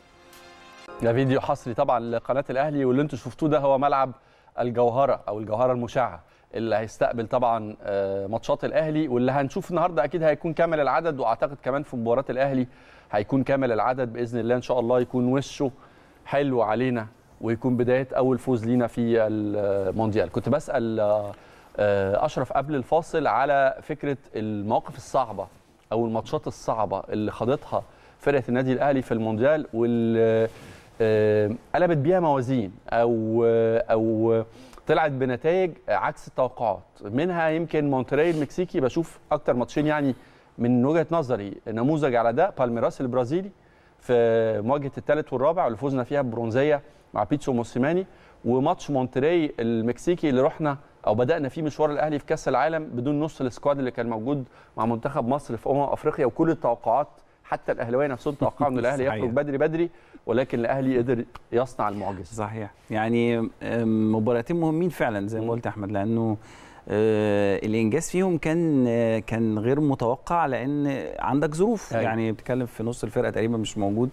ده فيديو حصري طبعا لقناه الاهلي، واللي انتم شفتوه ده هو ملعب الجوهره او الجوهره المشعه اللي هيستقبل طبعا ماتشات الاهلي، واللي هنشوف النهارده اكيد هيكون كامل العدد، واعتقد كمان في مباراه الاهلي هيكون كامل العدد باذن الله. ان شاء الله يكون وشه حلو علينا، ويكون بدايه اول فوز لينا في المونديال. كنت بسال اشرف قبل الفاصل على فكره المواقف الصعبه او الماتشات الصعبه اللي خاضتها فرقه النادي الاهلي في المونديال، واللي قلبت بيها موازين او طلعت بنتائج عكس التوقعات. منها يمكن مونتري المكسيكي، بشوف اكتر ماتشين يعني من وجهه نظري نموذج على ده، بالميراس البرازيلي في مواجهه الثالث والرابع واللي فوزنا فيها ببرونزيه مع بيتسو موسيماني، وماتش مونتري المكسيكي اللي رحنا او بدانا فيه مشوار الاهلي في كاس العالم بدون نص السكواد اللي كان موجود مع منتخب مصر في افريقيا. وكل التوقعات حتى الاهلاويه نفسهم توقعوا ان الاهلي يخرج بدري، ولكن الاهلي قدر يصنع المعجزه. صحيح. يعني مباراتين مهمين فعلا زي ما قلت احمد، لانه الانجاز فيهم كان غير متوقع، لان عندك ظروف. يعني بتتكلم في نص الفرقه تقريبا مش موجود،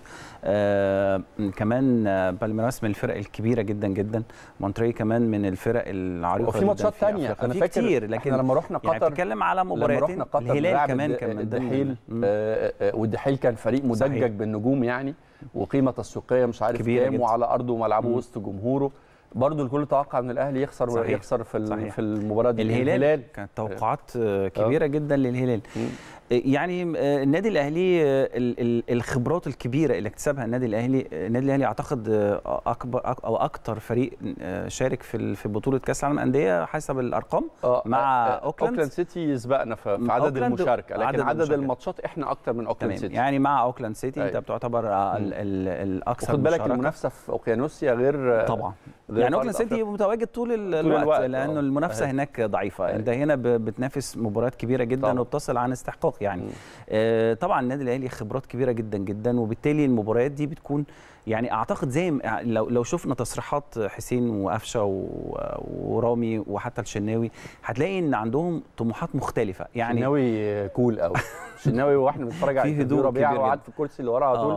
كمان بالميراس من الفرق الكبيره جدا جدا، مونتري كمان من الفرق العريقه، وفي ماتشات ثانيه انا فاكر كتير. لكن لما رحنا قطر يعني بتتكلم على مباراتين الهلال كمان كان الدحيل، والدحيل كان فريق مدجج بالنجوم يعني، وقيمه تسويقيه مش عارف كام، وعلى ارضه وملعبه وسط جمهوره. برضه الكل توقع ان الاهلي يخسر في المباراه دي. الهلال كانت توقعات كبيره جدا للهلال. يعني النادي الاهلي الخبرات الكبيره اللي اكتسبها النادي الاهلي اعتقد اكبر او اكتر فريق شارك في بطوله كاس العالم للانديه حسب الارقام مع اوكلاند سيتي يسبقنا في عدد المشاركه، لكن عدد الماتشات احنا اكتر من اوكلاند سيتي. يعني مع اوكلاند سيتي انت بتعتبر الاكثر خد بالك المنافسه في اوقيانوسيا غير طبعا، يعني اوكلاند سيتي متواجد طول الوقت لانه المنافسه هناك ضعيفه. انت هنا بتنافس مباريات كبيره جدا وبتصل عن استحقاق يعني. طبعا النادي الاهلي خبرات كبيره جدا جدا، وبالتالي المباريات دي بتكون يعني اعتقد زي لو شفنا تصريحات حسين وقفشه ورامي وحتى الشناوي، هتلاقي ان عندهم طموحات مختلفه. يعني الشناوي كول قوي، الشناوي واحنا بنتفرج على في هدوء ربيعه وقعد في الكرسي اللي ورا على طول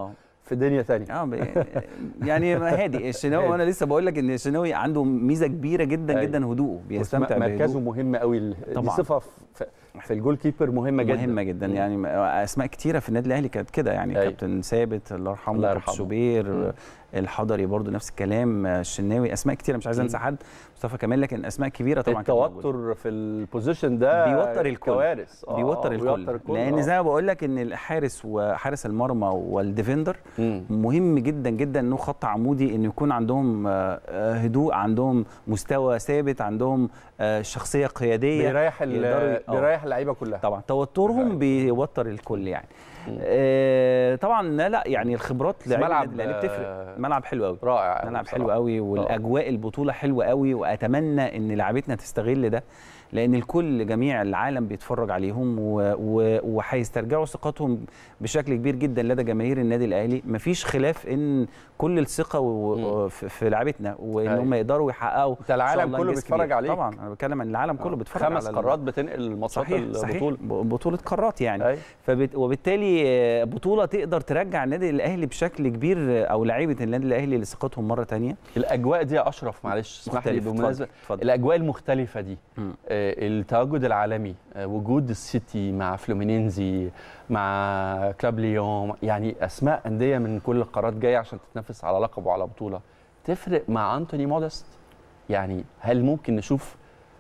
في دنيا ثانيه. يعني هادي الشناوي، وانا لسه بقول لك ان الشناوي عنده ميزه كبيره جدا جدا، هدوءه، بيستمتع بهدوءه. مركزه مهم قوي، دي صفه في الجول كيبر مهمه جدا. مهمه جدا يعني اسماء كتيره في النادي الاهلي كانت كده يعني. كابتن ثابت الله يرحمه، كابتن شوبير، الحضري برضو نفس الكلام، الشناوي، اسماء كتيره مش عايز انسى حد، مصطفى كمال، لكن اسماء كبيره طبعا. التوتر في البوزيشن ده بيوتر الكل، كوارث. بيوتر الكل لان زي ما بقول لك ان الحارس وحارس المرمى والديفندر مهم جدا جدا انه خط عمودي، انه يكون عندهم هدوء، عندهم مستوى ثابت، عندهم شخصيه قياديه، بيريح اللعيبه كلها. طبعا توترهم بيوتر الكل يعني. طبعا لا يعني الخبرات ملعب بتفرق. ملعب حلو قوي، رائع، ملعب حلو قوي، والاجواء البطوله حلوه قوي، واتمنى ان لعيبتنا تستغل ده، لان الكل جميع العالم بيتفرج عليهم وهيسترجعوا ثقتهم بشكل كبير جدا لدى جماهير النادي الاهلي. مفيش خلاف ان كل الثقه في لعيبتنا، وان هم يقدروا يحققوا. العالم كله بيتفرج عليك. طبعا انا بتكلم ان العالم كله بيتفرج على 5 قارات بتنقل ماتشات البطوله. بطوله قارات يعني. وبالتالي بطوله تقدر ترجع النادي الاهلي بشكل كبير، او لعيبه النادي الاهلي لثقتهم مره ثانيه. الاجواء دي يا اشرف، معلش اسمح لي بالمناسبه، الاجواء المختلفه دي، التواجد العالمي، وجود السيتي مع فلومينينزي مع كلاب ليون، يعني اسماء انديه من كل القارات جايه عشان تتنافس على لقب وعلى بطوله، تفرق مع أنتوني مودست؟ يعني هل ممكن نشوف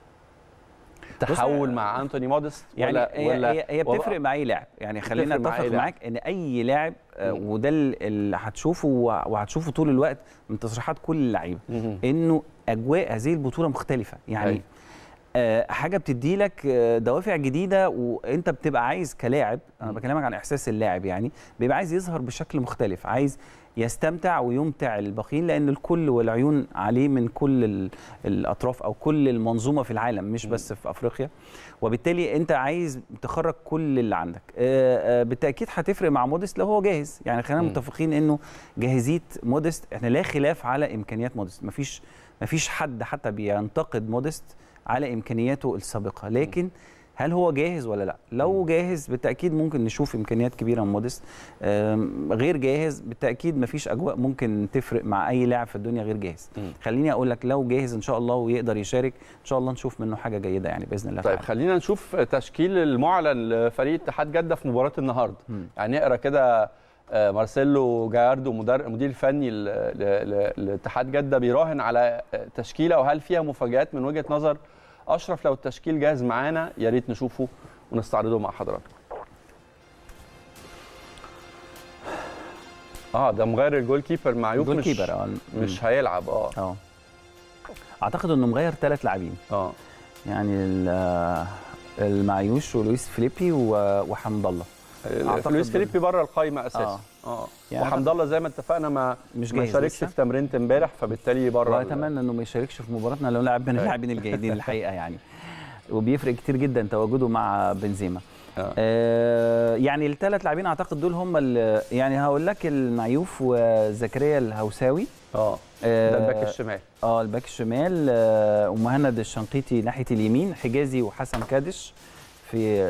تحول مع أنتوني مودست يعني ولا هي بتفرق مع اي لاعب؟ يعني خلينا نتفق معاك ان اي لاعب، وده اللي هتشوفه وهتشوفه طول الوقت من تصريحات كل اللعيبه، انه اجواء هذه البطوله مختلفه يعني. حاجه بتدي لك دوافع جديده، وانت بتبقى عايز كلاعب، انا بكلمك عن احساس اللاعب يعني، بيبقى عايز يظهر بشكل مختلف، عايز يستمتع ويمتع الباقيين، لان الكل والعيون عليه من كل الاطراف او كل المنظومه في العالم، مش بس في افريقيا، وبالتالي انت عايز تخرج كل اللي عندك. بالتاكيد هتفرق مع مودست لو هو جاهز، يعني خلينا متفقين انه جاهزيه مودست، احنا لا خلاف على امكانيات مودست، مفيش حد حتى بينتقد مودست على امكانياته السابقه، لكن هل هو جاهز ولا لا؟ لو جاهز بالتاكيد ممكن نشوف امكانيات كبيره من مودست. غير جاهز بالتاكيد مفيش اجواء ممكن تفرق مع اي لاعب في الدنيا غير جاهز. خليني اقول لك لو جاهز ان شاء الله ويقدر يشارك ان شاء الله نشوف منه حاجه جيده يعني باذن الله. طيب خلينا نشوف تشكيل المعلن لفريق اتحاد جده في مباراه النهارده. يعني نقرا كده مارسيلو جاياردو مدير الفني لاتحاد جده بيراهن على تشكيله، وهل فيها مفاجآت من وجهه نظر اشرف؟ لو التشكيل جاهز معانا يا ريت نشوفه ونستعرضه مع حضراتكم. ده مغير الجول كيبر معيوف، مش هيلعب. اعتقد انه مغير 3 لاعبين. يعني المعيوش ولويس فيليبي وحمد الله. لويس فيليبي بره القايمه اساسا. يعني وحمد الله زي ما اتفقنا ما شاركش في تمرينه امبارح، فبالتالي بره. واتمنى انه ما يشاركش في مباراتنا، لو لاعب من اللاعبين الجيدين الحقيقه يعني، وبيفرق كتير جدا تواجده مع بنزيما. يعني ال3 لاعبين اعتقد دول هم يعني هقول لك المعيوف وزكريا الهوساوي، ده الباك الشمال. الباك الشمال، ومهند الشنقيطي ناحيه اليمين، حجازي وحسن كادش في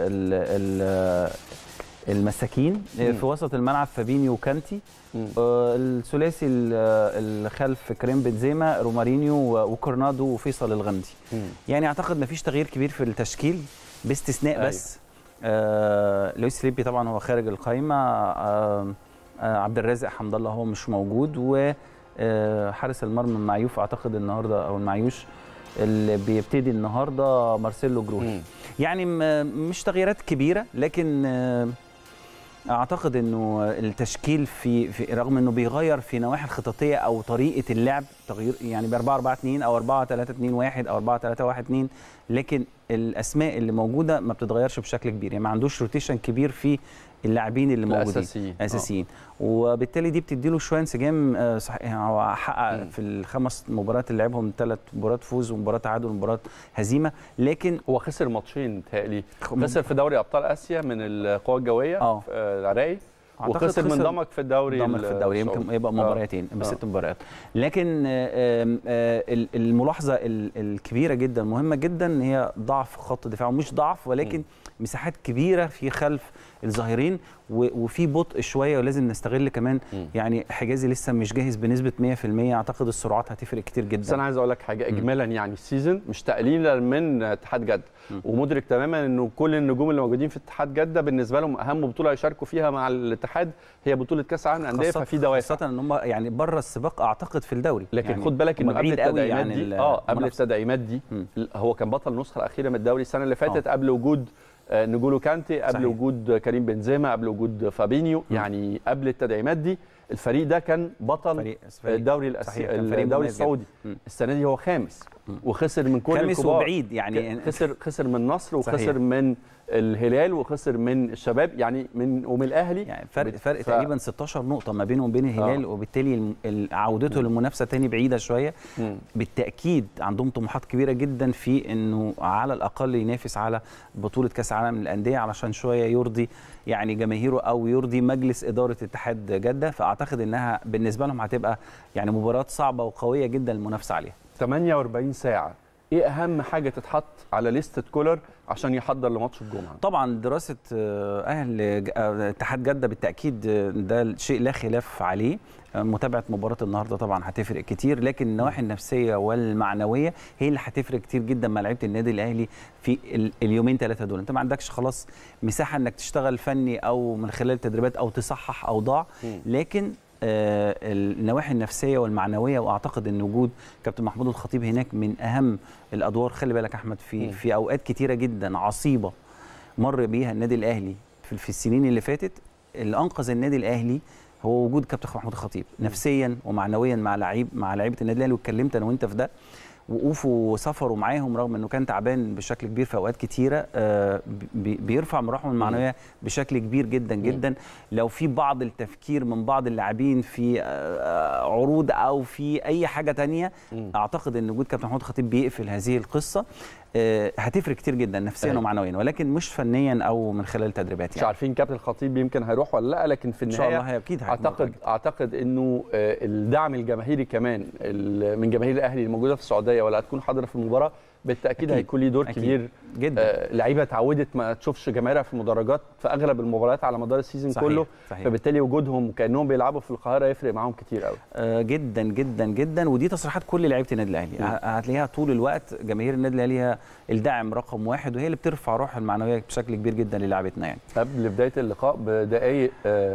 المساكين، في وسط الملعب فابينيو وكانتي، الثلاثي الخلف كريم بنزيما، رومارينيو وكورنادو وفيصل الغندي. يعني اعتقد ما فيش تغيير كبير في التشكيل باستثناء بس لويس فيليبي طبعا هو خارج القائمه، عبد الرازق حمد الله هو مش موجود، وحارس المرمى المعيوف اعتقد النهارده او المعيوش اللي بيبتدي النهارده مارسيلو جروهي. يعني مش تغييرات كبيره، لكن اعتقد انه التشكيل في رغم انه بيغير في نواحي الخططيه او طريقه اللعب، تغيير يعني ب 4-4-2 او 4-3-2-1 او 4-3-1-2، لكن الاسماء اللي موجوده ما بتتغيرش بشكل كبير، يعني ما عندوش روتيشن كبير في اللاعبين اللي موجودين اساسيين. وبالتالي دي بتدي له شويه انسجام صحيح. هو حقق في ال5 مباريات اللي لعبهم 3 مباريات فوز ومباراه تعادل ومباراه هزيمه، لكن هو خسر ماتشين تقريبا، خسر في دوري ابطال اسيا من القوى الجويه في العراقي، وخسر من ضمك في الدوري يمكن يبقى مباراتين ب6 مباريات. لكن الملاحظه الكبيره جدا مهمه جدا هي ضعف خط الدفاع، ومش ضعف ولكن مساحات كبيره في خلف الظاهرين، وفي بطء شويه، ولازم نستغل كمان يعني حجازي لسه مش جاهز بنسبه 100%. اعتقد السرعات هتفرق كتير جدا. بس انا عايز اقول لك حاجه اجمالا، يعني السيزون مش تقليلا من اتحاد جده، ومدرك تماما انه كل النجوم اللي موجودين في اتحاد جده بالنسبه لهم اهم بطوله يشاركوا فيها مع الاتحاد هي بطوله كاس العالم للانديه، ففي دوافع خاصه ان هم يعني بره السباق اعتقد في الدوري. لكن يعني خد بالك انه قبل التدعيمات دي قبل التدعيمات دي هو كان بطل النسخه الاخيره من الدوري السنه اللي فاتت قبل وجود نجولو كانتي، قبل وجود كريم بنزيما، قبل وجود فابينيو. يعني قبل التدعيمات دي الفريق ده كان بطل الدوري السعودي. السنه دي هو خامس وخسر من كل الكبار، خامس وبعيد يعني خسر من النصر وخسر من الهلال وخسر من الشباب يعني ومن الاهلي. يعني فرق تقريبا 16 نقطه ما بينه وبين الهلال، وبالتالي عودته للمنافسه تاني بعيده شويه. بالتاكيد عندهم طموحات كبيره جدا في انه على الاقل ينافس على بطوله كاس العالم للانديه علشان شويه يرضي يعني جماهيره او يرضي مجلس اداره اتحاد جده. فاعتقد انها بالنسبه لهم هتبقى يعني مباراه صعبه وقويه جدا المنافسه عليها. 48 ساعه، ايه اهم حاجه تتحط على ليستة كولر عشان يحضر لماتش الجمعه؟ طبعا دراسه اهل اتحاد جده بالتاكيد ده شيء لا خلاف عليه. متابعه مباراه النهارده طبعا هتفرق كتير، لكن النواحي النفسيه والمعنويه هي اللي هتفرق كتير جدا مع لعيبه النادي الاهلي في اليومين 3 دول. انت ما عندكش خلاص مساحه انك تشتغل فني او من خلال التدريبات او تصحح اوضاع، لكن النواحي النفسيه والمعنويه، واعتقد ان وجود كابتن محمود الخطيب هناك من اهم الادوار. خلي بالك احمد في اوقات كتيره جدا عصيبه مر بيها النادي الاهلي في السنين اللي فاتت، اللي انقذ النادي الاهلي هو وجود كابتن محمود الخطيب نفسيا ومعنويا مع لعيبه النادي الاهلي. واتكلمت انا وانت في ده، وقوفه وسفره معاهم رغم انه كان تعبان بشكل كبير في اوقات كتيره، بيرفع من روحهم المعنويه بشكل كبير جدا جدا. لو في بعض التفكير من بعض اللاعبين في عروض او في اي حاجه تانية، اعتقد ان وجود كابتن محمود الخطيب بيقفل هذه القصه. هتفرق كتير جدا نفسيا ومعنويا، ولكن مش فنيا او من خلال تدريبات. مش عارفين كابتن الخطيب يمكن هيروح ولا لا، لكن في النهايه ان شاء الله اكيد اعتقد انه الدعم الجماهيري كمان من جماهير الاهلي الموجوده في السعوديه ولا هتكون حاضره في المباراه بالتاكيد هيكون ليه دور كبير جدا. لعيبه اتعودت ما تشوفش جماهيرها في المدرجات في اغلب المباريات على مدار السيزون كله. فبالتالي وجودهم كانهم بيلعبوا في القاهره يفرق معاهم كتير قوي. جدا جدا جدا. ودي تصريحات كل لعيبه النادي الاهلي هتلاقيها طول الوقت. جماهير النادي الاهلي هي الداعم رقم 1 وهي اللي بترفع روح المعنويه بشكل كبير جدا للاعبتنا. يعني قبل بدايه اللقاء بدقائق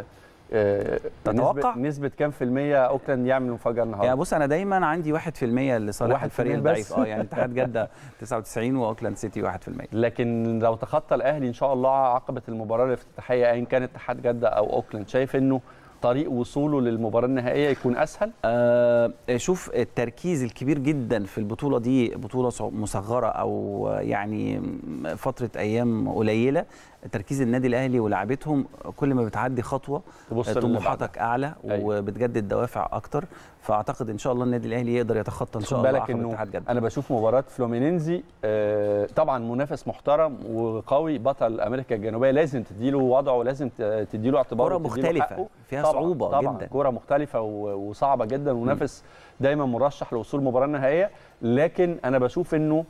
تتوقع نسبة كام في المية اوكلاند يعمل مفاجأة النهارده؟ يعني بص انا دايما عندي 1% لصالح الفريق الضعيف. يعني اتحاد جدة 99 واوكلاند سيتي 1%. لكن لو تخطى الاهلي ان شاء الله عقبة المباراة الافتتاحية ايا كان اتحاد جدة او اوكلاند، شايف انه طريق وصوله للمباراة النهائية يكون اسهل؟ شوف التركيز الكبير جدا في البطولة دي، بطولة مصغرة او يعني فترة ايام قليلة. تركيز النادي الاهلي ولاعبتهم كل ما بتعدي خطوه طموحاتك اعلى وبتجدد دوافع اكتر. فاعتقد ان شاء الله النادي الاهلي يقدر يتخطى ان شاء الله عقبة اتحاد جدة. انا بشوف مباراه فلومينينزي طبعا منافس محترم وقوي، بطل امريكا الجنوبيه، لازم تديله وضعه ولازم تديله اعتباره. كره مختلفه فيها صعوبه طبعاً جدا، كره مختلفه وصعبه جدا، ومنافس دايما مرشح لوصول المباراه النهائيه. لكن انا بشوف انه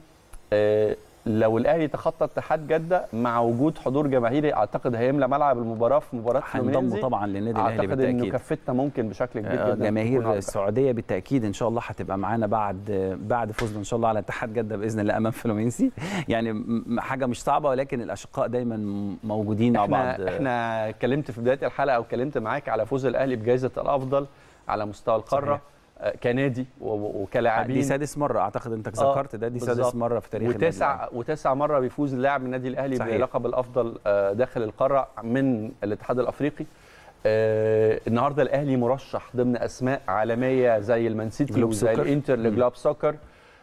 لو الاهلي تخطى اتحاد جده مع وجود حضور جماهيري، اعتقد هيملى ملعب المباراه في مباراه فلومينينزي. هينضموا طبعا للنادي الاهلي بالتاكيد. اعتقد انه كفتنا ممكن بشكل كبير جدا. جماهير السعوديه بالتاكيد ان شاء الله هتبقى معانا بعد فوزنا ان شاء الله على اتحاد جده باذن الله امام فلومينينزي. يعني حاجه مش صعبه، ولكن الاشقاء دايما موجودين مع بعض. احنا اتكلمت في بدايه الحلقه واتكلمت معاك على فوز الاهلي بجائزه الافضل على مستوى القاره. كنادي وكلاعبين. دي سادس مره اعتقد انت ذكرت ده، دي سادس مره في تاريخ وتسع مره بيفوز اللاعب من النادي الاهلي بلقب الافضل داخل القاره من الاتحاد الافريقي. النهارده الاهلي مرشح ضمن اسماء عالميه زي المان سيتي وزي الانتر لجلوب سوكر.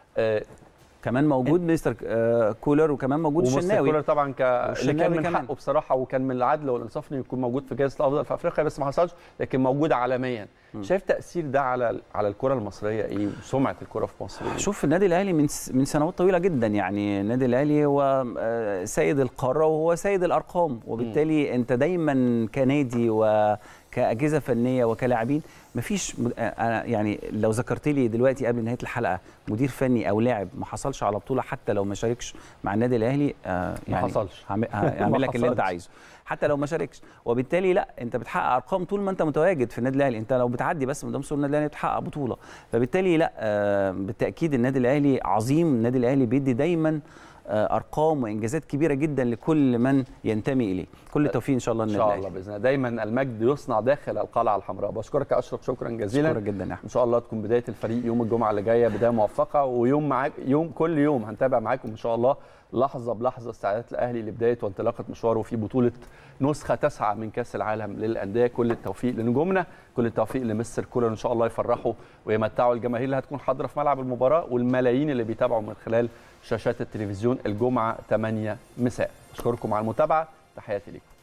كمان موجود مستر كولر، وكمان موجود الشناوي. كولر طبعا اللي كان من حقه بصراحه، وكان من العدل والانصاف انه يكون موجود في جائزه الافضل في افريقيا، بس ما حصلش، لكن موجود عالميا. شايف تاثير ده على الكره المصريه ايه، وسمعه الكره في مصر إيه؟ شوف النادي الاهلي من سنوات طويله جدا، يعني النادي الاهلي هو سيد القاره وهو سيد الارقام، وبالتالي انت دايما كنادي كاجهزه فنيه وكلاعبين مفيش انا يعني لو ذكرت لي دلوقتي قبل نهايه الحلقه مدير فني او لاعب ما حصلش على بطوله حتى لو ما شاركش مع النادي الاهلي يعني ما حصلش هعمل لك اللي انت عايزه حتى لو ما شاركش. وبالتالي لا انت بتحقق ارقام طول ما انت متواجد في النادي الاهلي. انت لو بتعدي بس قدام سور النادي الاهلي بتحقق بطوله. فبالتالي لا بالتاكيد النادي الاهلي عظيم. النادي الاهلي بيدي دايما ارقام وانجازات كبيره جدا لكل من ينتمي اليه. كل التوفيق ان شاء الله. ان شاء الله باذن الله دايما المجد يصنع داخل القلعه الحمراء. بشكرك يا اشرف شكرا جزيلا. شكرا جدا يا احمد. ان شاء الله تكون بدايه الفريق يوم الجمعه اللي جايه بدايه موفقه ويوم معاك كل يوم هنتابع معاكم ان شاء الله لحظه بلحظه استعدادات الاهلي لبدايه وانطلاقه مشواره في بطوله نسخه 9 من كاس العالم للانديه. كل التوفيق لنجومنا كل التوفيق لمستر كولر ان شاء الله يفرحوا ويمتعوا الجماهير اللي هتكون حاضره في ملعب المباراه والملايين اللي بيتابعوا من خلال شاشات التلفزيون الجمعه 8 مساء. اشكركم على المتابعه. تحياتي لكم.